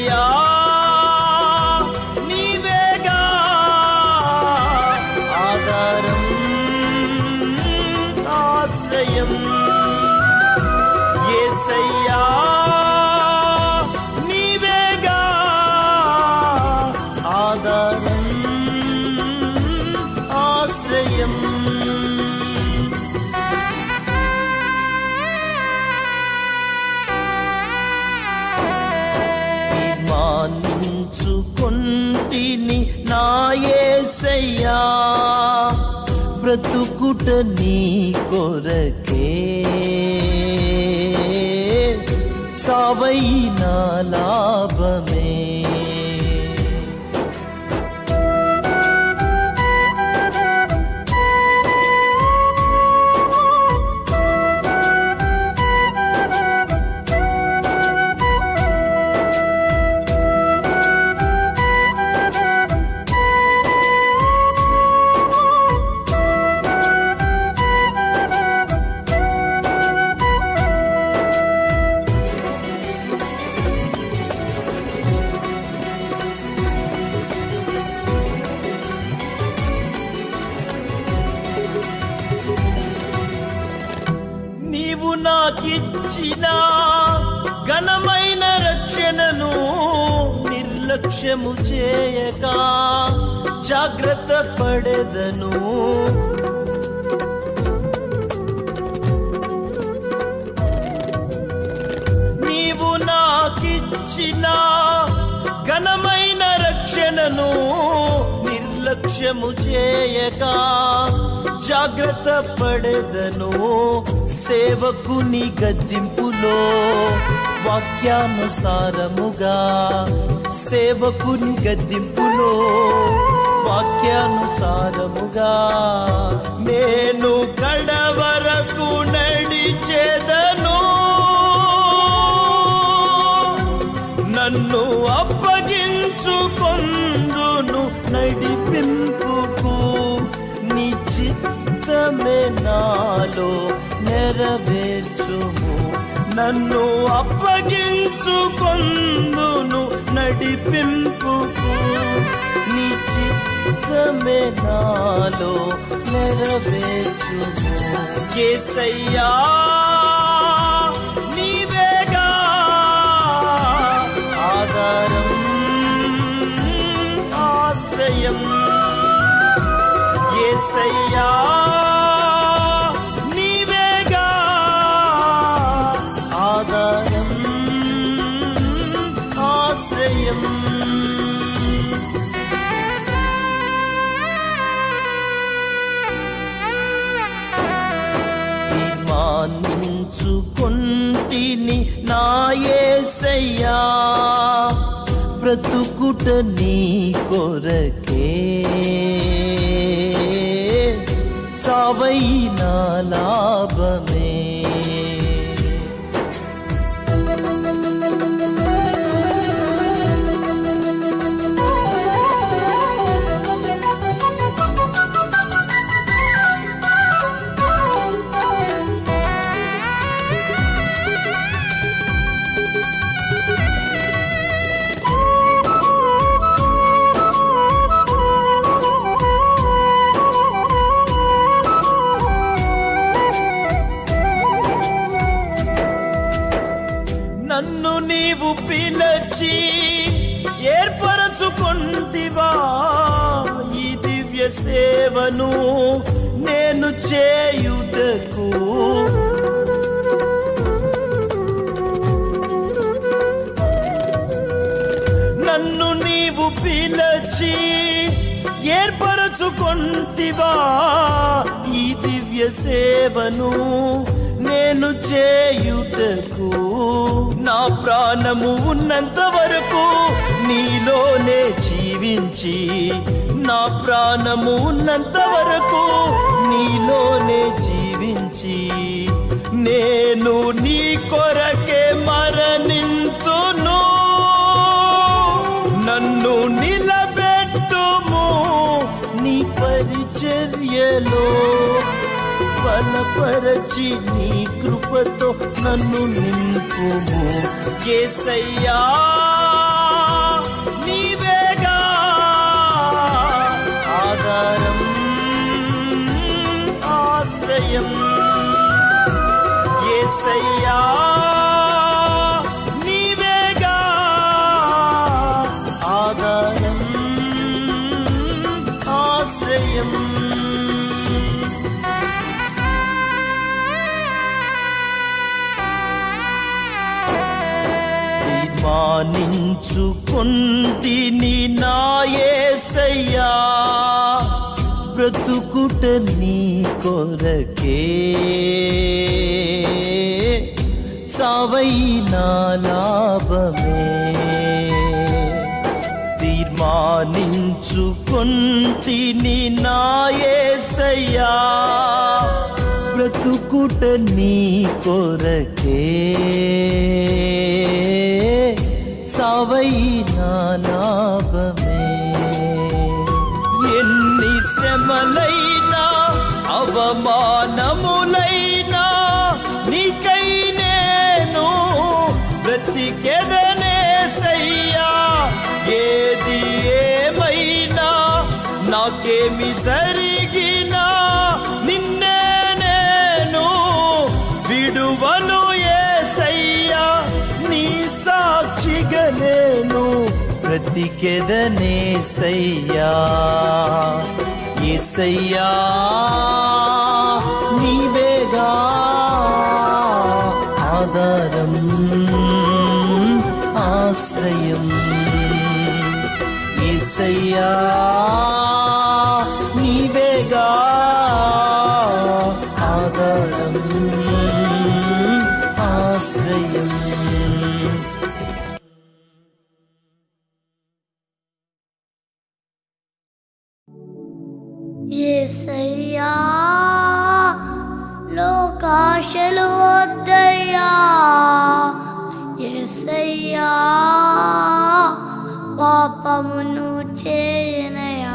యేసయ్యా నీవేగా ఆధారం ఆశ్రయం యేసయ్యా నీవేగా ఆధారం ఆశ్రయం తీర్మానించుకొంటిని నా యేసయ్యా బ్రతుకుట నీ కొరకే సావైనా లాభమే నీవు నాకిచ్చిన ఘనమైన రక్షణను నిర్లక్ష్యము చేయక జాగ్రత్త పడెదను నీవు నాకిచ్చిన ఘనమైన రక్షణను నిర్లక్ష్యము చేయక జాగ్రత్త పడెదను సేవకుని గద్దింపులో వాక్యానుసారముగా సేవకుని గద్దింపులో వాక్యానుసారముగా నేను కడవరకు నడిచేదను నన్ను అప్పగించుకొందును నడిపింపుకు నీ చిత్తమే నాలో నెరవేర్చుము నన్ను అప్పగించుకొందును నడిపింపుకు నీ చిత్తమే నాలో నెరవేర్చుము యేసయ్యా నీవేగా ఆధారం ఆశ్రయం యేసయ్యా నీవేగా ఆధారం ఆశ్రయం తీర్మానించుకొంటిని నా యేసయ్యా బ్రతుకుట నీ కొరకే సావైనా లాభమే నన్ను నీవు పిలచి ఏర్పరచుకొంటివా ఈ దివ్య సేవను నేను చేయుటకు నన్ను నీవు పిలచి ఏర్పరచుకొంటివా ఈ దివ్య సేవను నేను చేయుటకు నా ప్రాణము ఉన్నంత వరకు నీలోనే జీవించి నా ప్రాణము ఉన్నంత వరకు నీలోనే జీవించి నేను నీ కొరకే మరణింతును నన్ను నిలబెట్టుము నీ పరిచర్యలో బలపరచి నీ కృపతో నన్ను నింపుము యేసయ్యా తీర్మానించుకొంటిని నా యేసయ్యా బ్రతుకుట నీ కొరకే సావైనా లాభమే తీర్మానించుకొంటిని నా యేసయ్యా బ్రతుకుట నీ కొరకే సావైనా లాభమే ఎన్ని శ్రమలైనా అవమానములైనా నీకై నేను బ్రతికెదనేసయ్యా ఏది ఏమైనా నాకేమి జరిగినా నిన్నే నేను విడువను యేసయ్యా నీ సాక్షిగా నేను బ్రతికెదనేసయ్యా యేసయ్యా నీవేగా ఆధారం ఆశ్రయం యేసయ్యా నీవేగా ఆధారం ఆశ్రయం యేసయ్యా లోకాశలు వద్దయ్యా యేసయ్యా పాపమును చేయనయా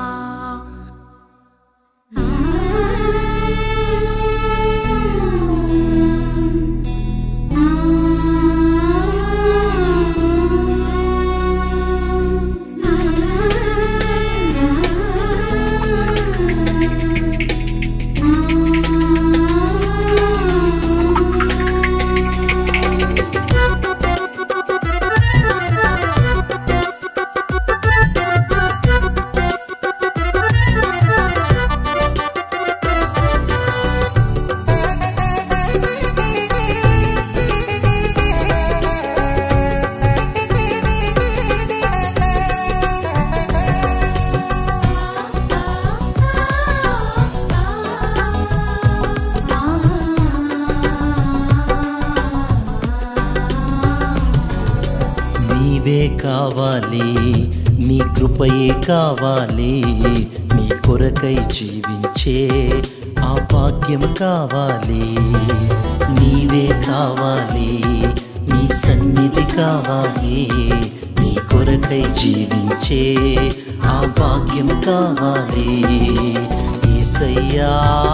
నీవే కావాలి నీ కృపయే కావాలి నీ కొరకై జీవించే ఆ భాగ్యం కావాలి నీవే కావాలి నీ సన్నిధి కావాలి నీ కొరకై జీవించే ఆ భాగ్యం కావాలి యేసయ్యా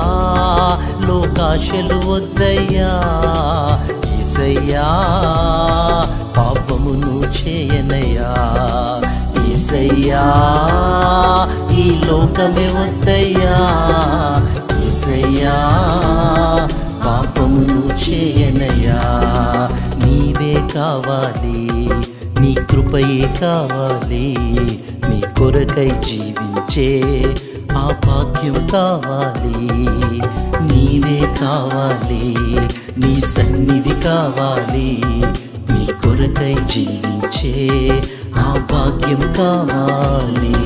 లోకాశలు వద్దయ్యా యేసయ్యా పాపమును చేయనయ్యా యేసయ్యా ఈ లోకమే వద్దయ్యా యేసయ్యా పాపమును చేయనయ్యా నీవే కావాలి నీ కృపయే కావాలి నీ కొరకై జీవించే ఆ భాగ్యం కావాలి నీవే కావాలి నీ సన్నిధి కావాలి నీ కొరకై జీవించే ఆ భాగ్యం కావాలి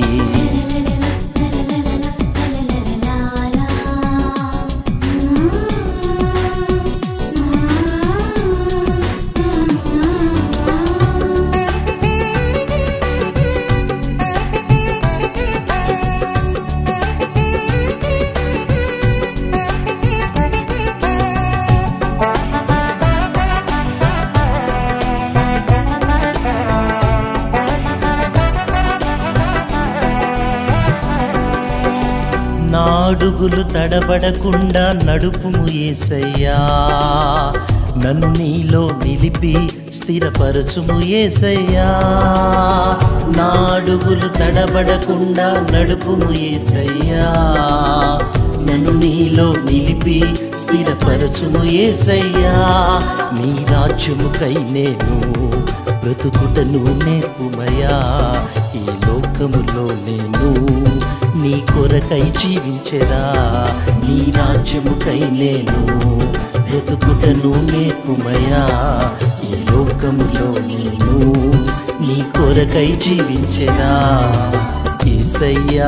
అడుగులు తడబడకుండా నడుపుము యేసయ్యా నన్ను నీలో నిలిపి స్థిరపరచుము యేసయ్యా నా అడుగులు తడబడకుండా నడుపుము యేసయ్యా నన్ను నీలో నిలిపి స్థిరపరచుము యేసయ్యా నీ రాజ్యముకై నేను బ్రతుకుటను నేర్పుమయా ఈ లోకములో నేను నీ కొరకై జీవించెదా నీ రాజ్యముకై నేను బ్రతుకుటను నేర్పుమయా ఈ లోకములో నేను నీ కొరకై జీవించెదా యేసయ్యా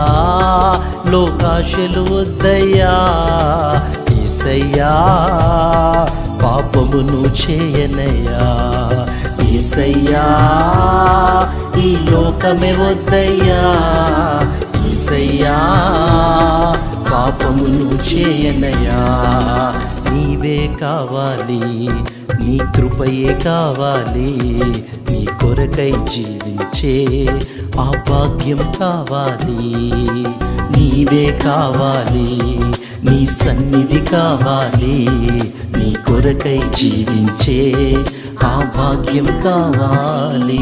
లోకాశలు వద్దయ్యా యేసయ్యా పాపమును చేయనయ్యా యేసయ్యా ఈ లోకమే వద్దయ్యా యేసయ్యా పాపమును చేయనయ్యా నీవే కావాలి నీ కృపయే కావాలి నీ కొరకై జీవించే ఆ భాగ్యం కావాలి నీవే కావాలి నీ సన్నిధి కావాలి నీ కొరకై జీవించే ఆ భాగ్యం కావాలి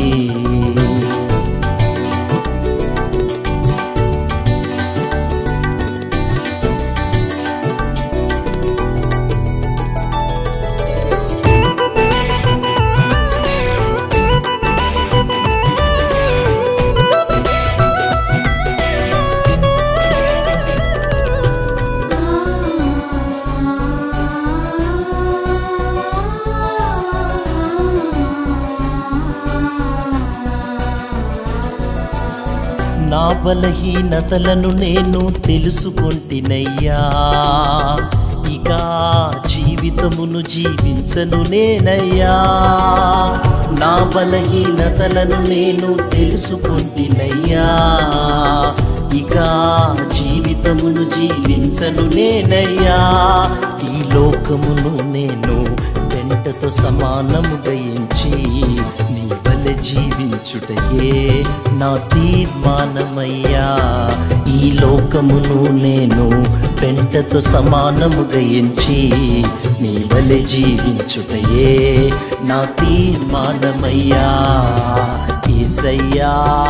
నా బలహీనతలను నేను తెలుసుకొంటినయ్యా ఇక జీవితమును జీవించను నేనయ్యా నా బలహీనతలను నేను తెలుసుకొంటినయ్యా ఇక జీవితమును జీవించను నేనయ్యా ఈ లోకమును నేను వెంటతో సమానముగా ఎంచి నీ వలె జీవించుటయే నా తీర్మానమయ్యా ఈ లోకమును నేను పెంటతో సమానముగా ఎంచి నీ వలె జీవించుటయే నా తీర్మానమయ్యా యేసయ్యా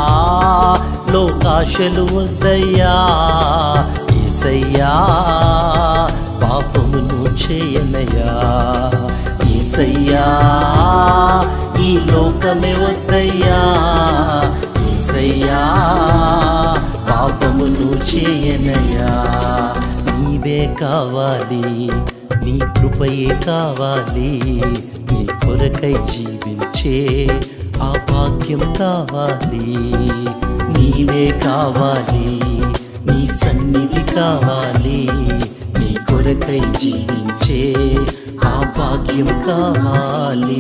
లోకాశలు వద్దయ్యా యేసయ్యా పాపమును చేయనయ్యా యేసయ్యా ఈ లోకమే వద్దయ్యా యేసయ్యా పాపమును చేయనయ్యా నీవే కావాలి నీ కృపయే కావాలి నీ కొరకై జీవించే ఆ భాగ్యం కావాలి నీవే కావాలి నీ సన్నిధి కావాలి నీ కొరకై జీవించే ఆ భాగ్యం కావాలి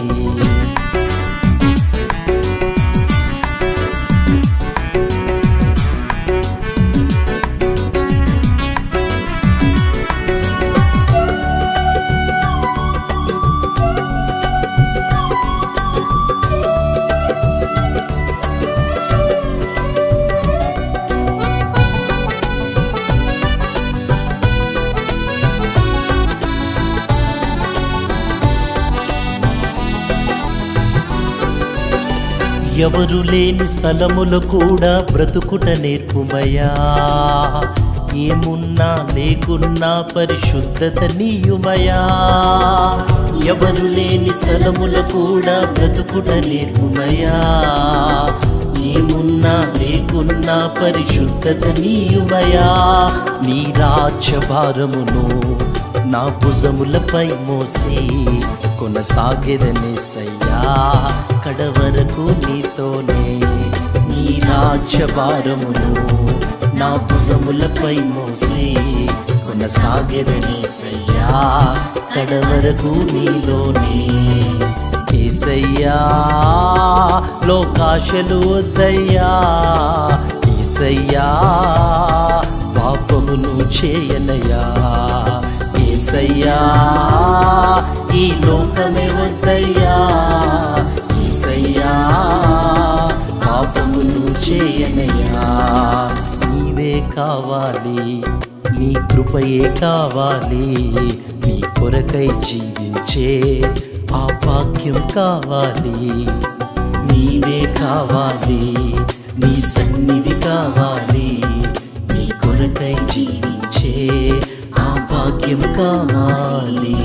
ఎవరు లేని స్థలములో కూడా బ్రతుకుట నేర్పుమయ్యా ఏమున్నా లేకున్నా పరిశుద్ధత నీయుమయ్యా ఎవరు లేని స్థలములో కూడా బ్రతుకుట నేర్పుమయ్యా ఏమున్నా లేకున్నా పరిశుద్ధత నీయుమయ్యా నీ రాజ్య భారమును నా భుజములపై మోసి కొనసాగెదనేసయ్యా కడవరకు నీతోనే నీ రాజ్య భారమును నా భుజములపై మోసి కొనసాగెదనేసయ్యా కడవరకు నీలోనే యేసయ్యా లోకాశలు వద్దయ్యా యేసయ్యా పాపమును చేయనయ్యా యేసయ్యా ఈ లోకమే వద్దయ్యా యేసయ్యా పాపమును చేయనయ్యా నీవే కావాలి నీ కృపయే కావాలి నీ కొరకై జీవించే ఆ భాగ్యం కావాలి నీవే కావాలి నీ సన్నిధి కావాలి నీ కొరకై జీవించే ఆ భాగ్యం కావాలి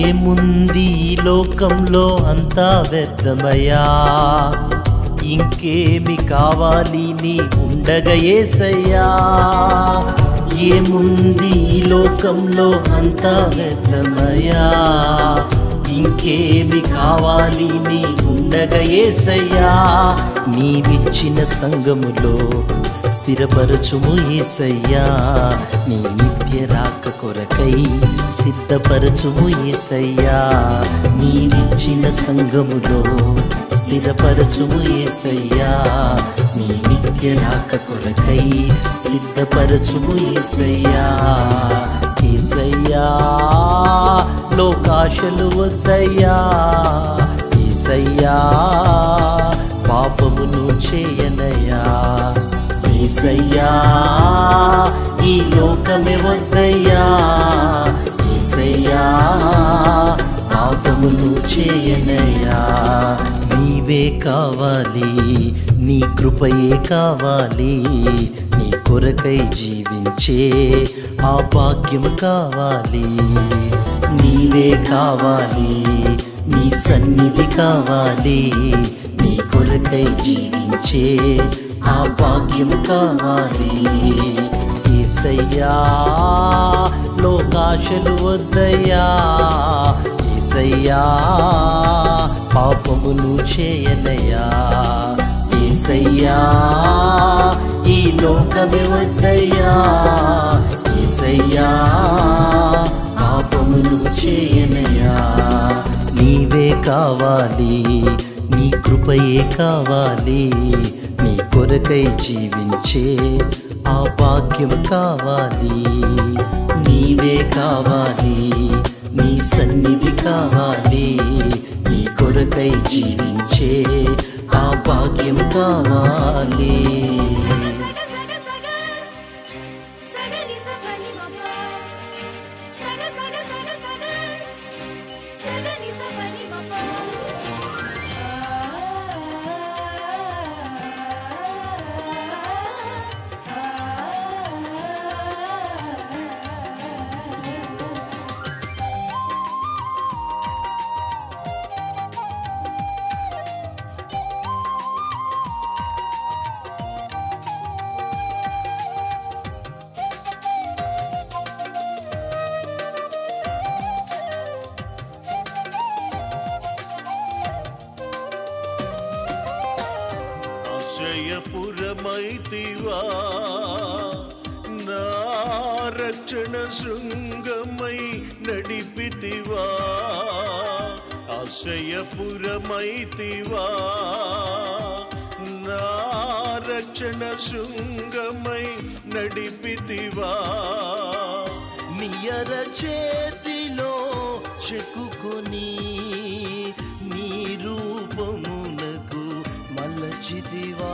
ఏముంది ఈ లోకంలో అంతా వ్యర్థమయ్యా, ఇంకేమి కావాలి నీ ఉండగా యేసయ్యా. ఏముంది ఈ లోకంలో అంతా వ్యర్థమయ్యా, ఇంకేమి కావాలి నీ ఉండగా యేసయ్యా. నీవిచ్చిన సంఘములో స్థిరపరచుము యేసయ్యా, నీ నిత్య రాక కొరకై సిద్ధపరచుము యేసయ్యా. నీవిచ్చిన సంఘములో స్థిరపరచుము యేసయ్యా, నీ నిత్య రాక కొరకై సిద్ధపరచుము యేసయ్యా. యేసయ్యా లోకాశలు వద్దయ్యా, యేసయ్యా పాపమును చేయనయ్యా. యేసయ్యా ఈ లోకమే వద్దయ్యా, యేసయ్యా పాపమును చేయనయ్యా. నీవే కావాలి, నీ కృపయే కావాలి, నీ కొరకై జీవించే ఆ భాగ్యం కావాలి. నీవే కావాలి, నీ సన్నిధి కావాలి, నీ కొరకై జీవించే ఆ భాగ్యం కావాలి. యేసయ్యా లోకాశలు వద్దయ్యా, యేసయ్యా పాపమును చేయనయ్యా. యేసయ్యా ఈ లోకమే వద్దయ్యా, యేసయ్యా పాపమును చేయనయ్యా. నీవే కావాలి, నీ కృపయే కావాలి, నీ కొరకై జీవించే ఆ భాగ్యం కావాలి. నీవే కావాలి, నీ సన్నిధి కావాలి, నీ కొరకై జీవించే ఆ భాగ్యం కావాలి. ఆశ్రయపురమైతివా నా రక్షణ శృంగమై నడిపితివా. ఆశ్రయపురమైతివా నా రక్షణ శృంగమై నడిపితివా. నియర చేతిలో చెక్కుకొని నీ రూపమునకు మలచితివా.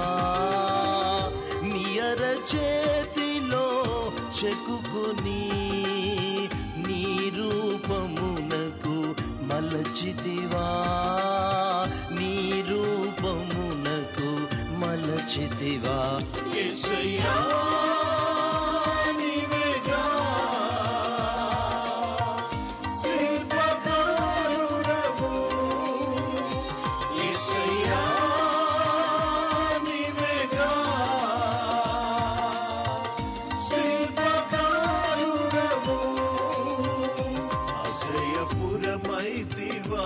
నియర చేతిలో చెక్కుకొని నీ రూపమునకు మలచితివా, నీ రూపమునకు మలచితివా. యేసయ్యా నీవేగా శిల్పకారుడవు, యేసయ్యా నీవేగా శిల్పకారుడవు. ఆశ్రయపురమైతివా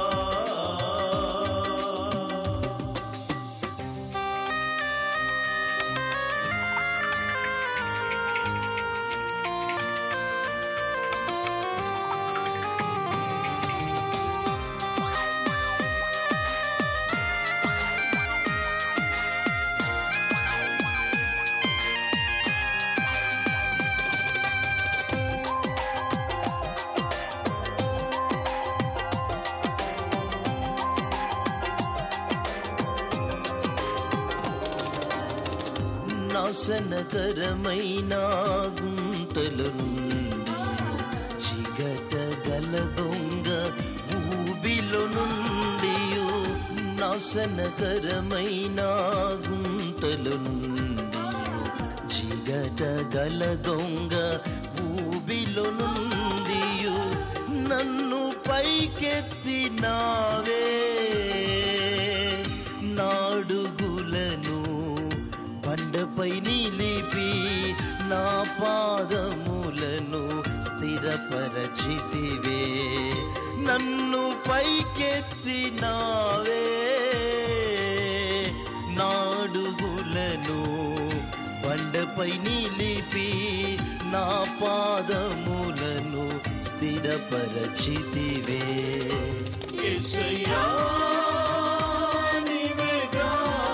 నాశనకరమైన గుంటల నుండి చిగట గల దొంగ ఊబిలో నుండి, నాశనకరమైన గుంటల నుండి చిగట గల దొంగ ఊబిలో నుండి నన్ను పైకెత్తినావే నాడుగులను బండపై నిలిపి నా పాదములను స్థిరపరచితివే నన్ను పైకెత్తినావే నాడుగులను బండపై నిలిపి నా పాదములను స్థిరపరచితివే యేసయ్యా నీవేగా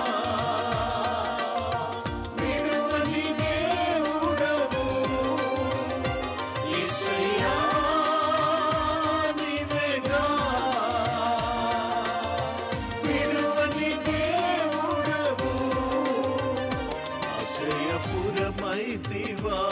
విడువని దేవుడవు యేసయ్యా నీవేగా విడువని దేవుడవు ఆశ్రయపురమైతివా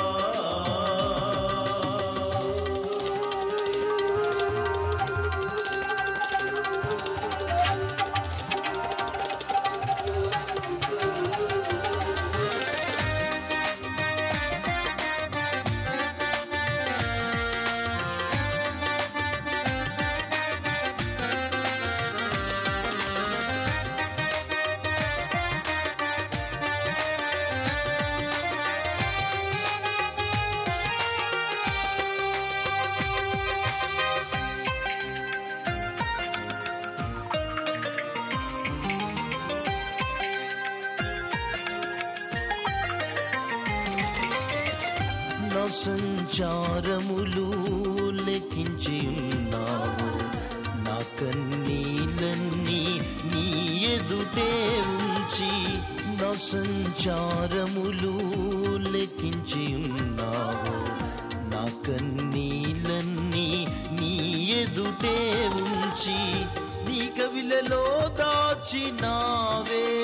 నా సంచారములు లెక్కించి ఉన్నావు నా కన్నీలన్నీ నీ ఎదుటే ఉంచి నా సంచారములు లెక్కించి ఉన్నావు నా కన్నీలన్నీ నీ ఎదుటే ఉంచి నీ కవిలలో దాచినావే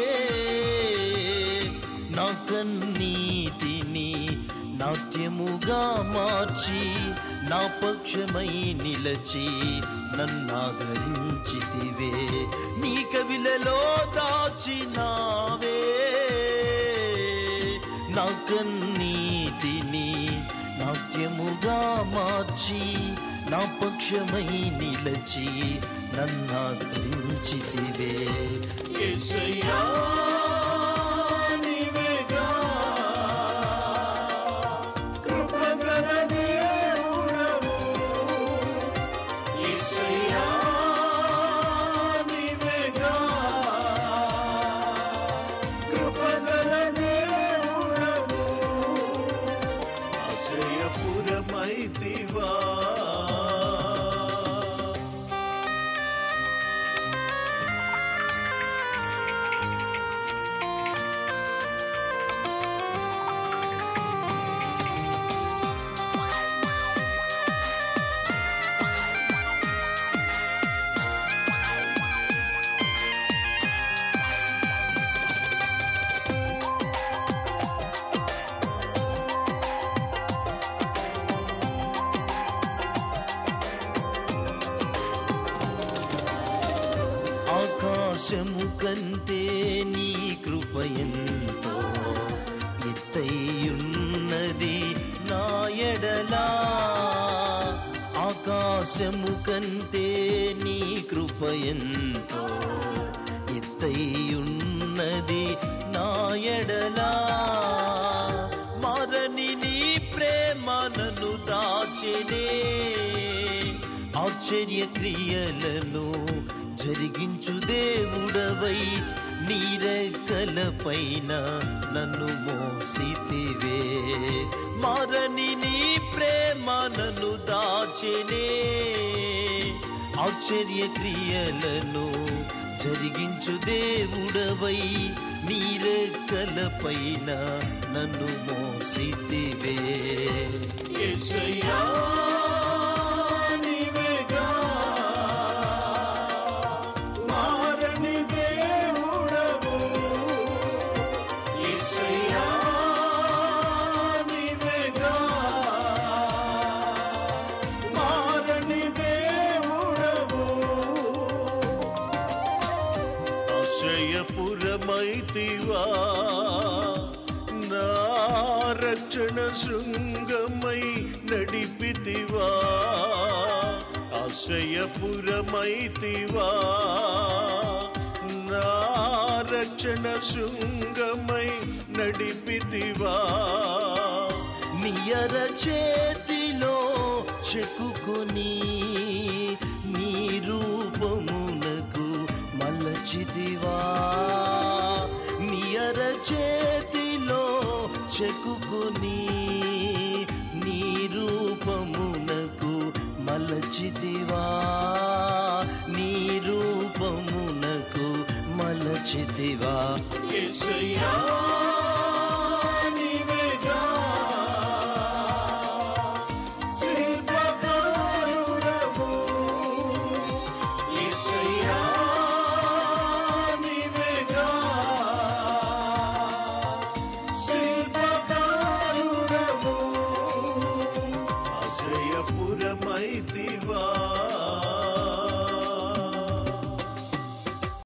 నా కన్నీటిని నాట్యముగా మార్చి నా పక్షమై నిలచి నన్నాదరించితివే నీ కవిలలో దాచినావే నా కన్నీటిని నాట్యముగా మార్చి నా పక్షమై నిలచి నన్నాదరించితివే యేసయ్యా నీవేగా కృపగల దేవుడవు యేసయ్యా నీవేగా కృపగల దేవుడవు ఆశ్రయపురమైతివా ఆకాశము కంటే నీ కృపయంతో ఎత్తైయున్నది నా ఎడలా ఆకాశము కంటే నీ కృపయంతో ఎత్తైయున్నది నా ఎడలా మారని నీ ప్రేమ నన్ను దాచెనే ఆశ్చర్య క్రియలను జరిగించు దేవుడవై నీ రెక్కల పైన నన్ను మోసితివే మారని నీ ప్రేమ నన్ను దాచెనే ఆశ్చర్య క్రియలను జరిగించు దేవుడవై నీ రెక్కల పైన నన్ను మోసితివే యేసయ్యా నీవేగా మారని దేవుడవు యేసయ్యా నీవేగా మారని దేవుడవు ఆశ్రయపురమైతివా నా రక్షణ శృంగమై నడిపితివా ఆశ్రయపురమైతివా నా రక్షణ శృంగమై నడిపితివా నియర చేతిలో చెక్కుకొని నీ రూపమునకు మలచితివా నియర చేతిలో చెక్కుకొని నీ రూపమునకు మలచితివా నీ రూపమునకు మలచితివా యేసయ్యా